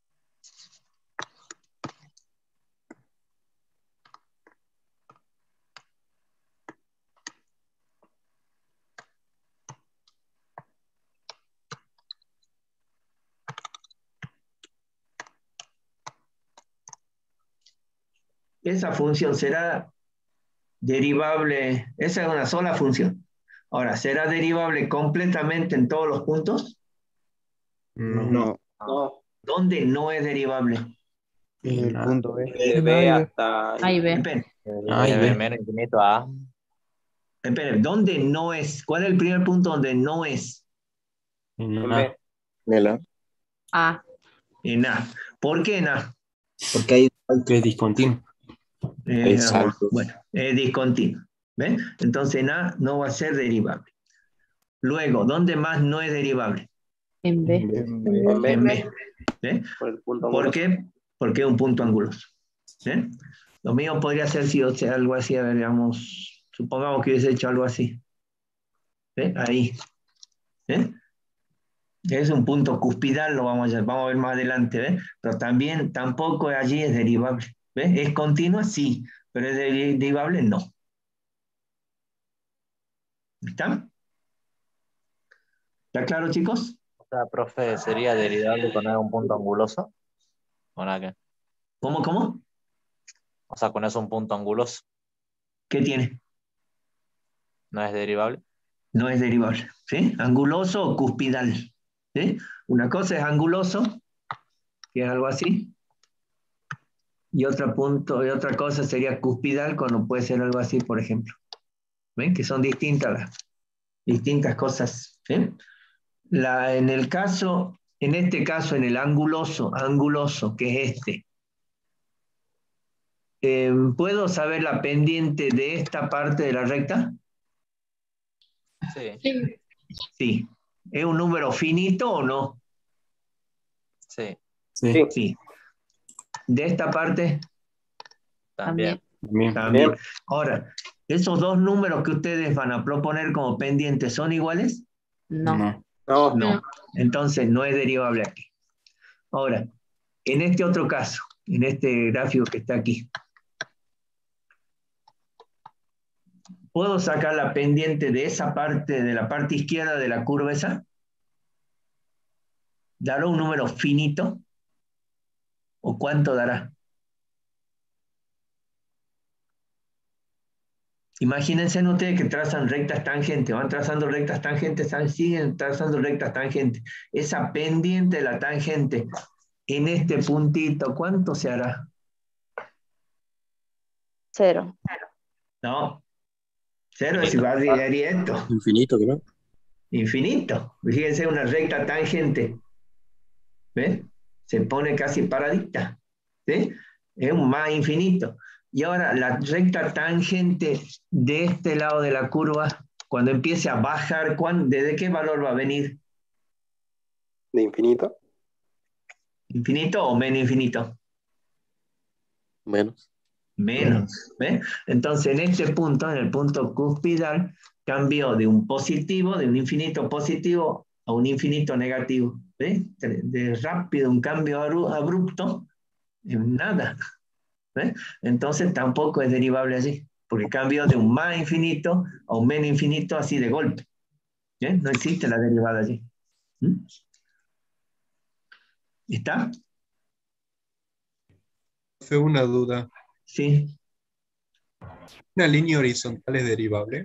Esa función será derivable, esa es una sola función. Ahora, ¿será derivable completamente en todos los puntos? No. No. ¿Dónde no es derivable? El punto B. De B hasta A y B. Esperen, Ah, y De B. menos infinito a A. esperen, ¿dónde no es? ¿Cuál es el primer punto donde no es? En A. B. A. En A. ¿Por qué en A? Porque hay Es discontinuo. Eh, Es alto. bueno, es discontinuo. ¿Ven? Entonces en A no va a ser derivable. Luego, ¿dónde más no es derivable? En B. En B. En B. ¿Eh? Por el punto ¿Por anguloso. qué? Porque es un punto anguloso. ¿Eh? Lo mismo podría ser si o sea, algo así, a ver, digamos, supongamos que hubiese hecho algo así. ¿Eh? Ahí. ¿Eh? Es un punto cuspidal, lo vamos a, vamos a ver más adelante, ¿ves? Pero también tampoco allí es derivable. ¿Ves? ¿Es continua? Sí, pero es derivable, no. ¿Está? ¿Está claro, chicos? O sea, profe, ¿sería derivable con un punto anguloso? ¿O nada que? ¿Cómo, cómo? O sea, con eso un punto anguloso. ¿Qué tiene? ¿No es derivable? No es derivable, ¿sí? Anguloso o cuspidal, ¿sí? Una cosa es anguloso, que es algo así, y otra, punto, y otra cosa sería cuspidal, cuando puede ser algo así, por ejemplo. ¿Ven? Que son distintas las distintas cosas, ¿sí? La, en el caso, en este caso, en el anguloso, anguloso, que es este, eh, ¿puedo saber la pendiente de esta parte de la recta? Sí. Sí. Sí. ¿Es un número finito o no? Sí. Sí. Sí. ¿De esta parte? También. También. También. Ahora, ¿esos dos números que ustedes van a proponer como pendientes son iguales? No. No. No. No. Entonces no es derivable aquí. Ahora, en este otro caso, en este gráfico que está aquí, ¿puedo sacar la pendiente de esa parte, de la parte izquierda de la curva esa? ¿Dará un número finito? ¿O cuánto dará? Imagínense ustedes que trazan rectas tangentes, van trazando rectas tangentes, siguen trazando rectas tangentes. Esa pendiente de la tangente en este puntito, ¿cuánto se hará? Cero. No, cero es igual a esto. Infinito, creo. Infinito. Fíjense una recta tangente. ¿Ves? Se pone casi paradita. ¿Sí? Es un más infinito. Y ahora la recta tangente de este lado de la curva, cuando empiece a bajar, ¿desde qué valor va a venir? ¿De infinito? ¿Infinito o menos infinito? Menos. Menos. ¿Ves? Entonces en este punto, en el punto cuspidal, cambió de un positivo, de un infinito positivo a un infinito negativo. ¿Ves? De rápido, un cambio abrupto, en nada. ¿Ves? Entonces tampoco es derivable allí, porque cambió de un más infinito a un menos infinito así de golpe. ¿Ves? No existe la derivada allí. ¿Mm? ¿Está? Fue una duda. Sí. ¿Una línea horizontal es derivable?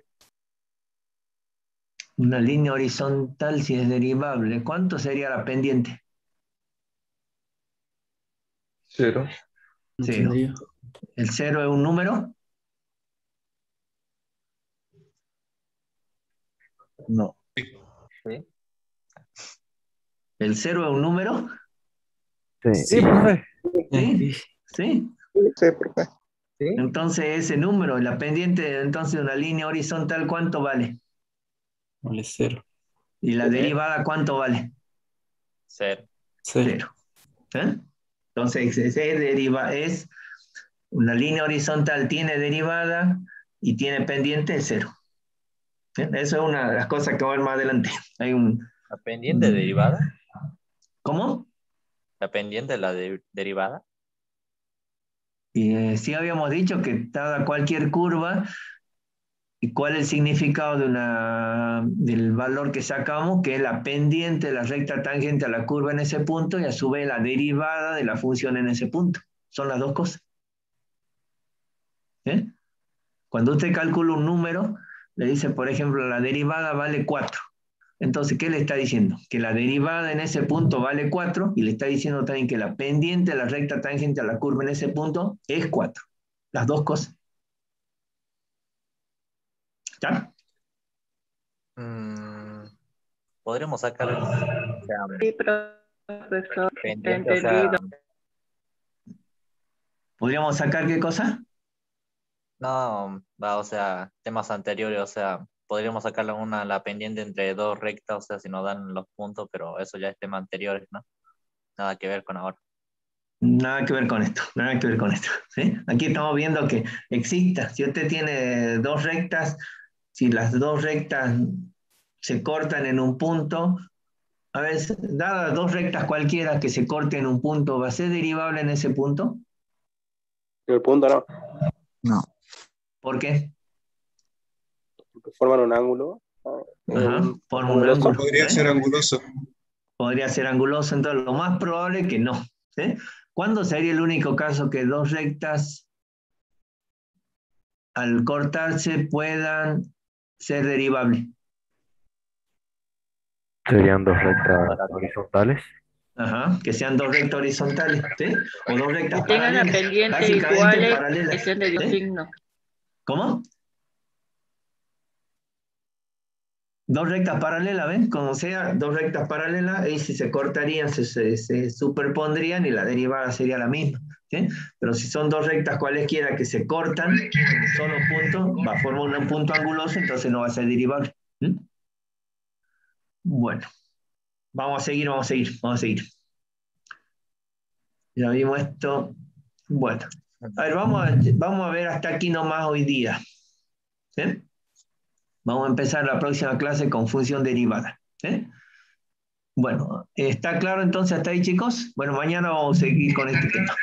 Una línea horizontal, si es derivable, ¿cuánto sería la pendiente? Cero. Cero. ¿El cero es un número? No. Sí. ¿El cero es un número? Sí, profe. Sí. Sí. Sí, profe. ¿Sí? Entonces ese número, la pendiente entonces de una línea horizontal, ¿cuánto vale? Vale cero. ¿Y la Sí. derivada cuánto vale? Cero. Cero. Cero. ¿Eh? Entonces ese deriva, es una línea horizontal, tiene derivada y tiene pendiente de cero. ¿Eh? Eso es una de las cosas que va a ver más adelante. Hay un, ¿La pendiente derivada? ¿Cómo? ¿La pendiente de la de- derivada? Y eh, sí habíamos dicho que dada cualquier curva, ¿y cuál es el significado de una, del valor que sacamos? Que es la pendiente de la recta tangente a la curva en ese punto y a su vez la derivada de la función en ese punto. Son las dos cosas. ¿Eh? Cuando usted calcula un número, le dice, por ejemplo, la derivada vale cuatro. Entonces, ¿qué le está diciendo? Que la derivada en ese punto vale cuatro y le está diciendo también que la pendiente de la recta tangente a la curva en ese punto es cuatro. Las dos cosas. ¿Está? Mm, podríamos sacar el, o sea, Sí, profesor, pendiente, o sea, entendido. ¿Podríamos sacar qué cosa? no, va, o sea, temas anteriores, o sea, podríamos sacarle una la pendiente entre dos rectas, o sea, si nos dan los puntos, pero eso ya es tema anteriores, ¿no? Nada que ver con ahora. Nada que ver con esto, nada que ver con esto. ¿Sí? Aquí estamos viendo que exista. Si usted tiene dos rectas, si las dos rectas se cortan en un punto, a ver, dadas dos rectas cualquiera que se corten en un punto, ¿va a ser derivable en ese punto? El punto no. No. ¿Por qué? Porque forman un ángulo. Ajá, Un- forma un anguloso. ángulo. Podría ¿eh? ser anguloso. Podría ser anguloso, entonces lo más probable es que no. ¿Sí? ¿Cuándo sería el único caso que dos rectas al cortarse puedan ser derivables? Serían dos rectas horizontales. Ajá, que sean dos rectas horizontales, ¿sí? O dos rectas Que tengan la paralelas. pendiente Básicamente iguales, que paralelas. sean de dos ¿sí? signos. ¿Cómo? Dos rectas paralelas, ¿ven? Como sea, dos rectas paralelas, y si se cortarían, se, se, se superpondrían y la derivada sería la misma. ¿Sí? Pero si son dos rectas cualesquiera que se cortan en un solo punto, va a formar un punto anguloso, entonces no va a ser derivable. ¿Mm? Bueno, vamos a seguir, vamos a seguir, vamos a seguir. Ya vimos esto. Bueno, a ver, vamos a, vamos a ver hasta aquí nomás hoy día. ¿Sí? Vamos a empezar la próxima clase con función derivada. ¿Sí? Bueno, ¿está claro entonces hasta ahí, chicos? Bueno, mañana vamos a seguir con este tema.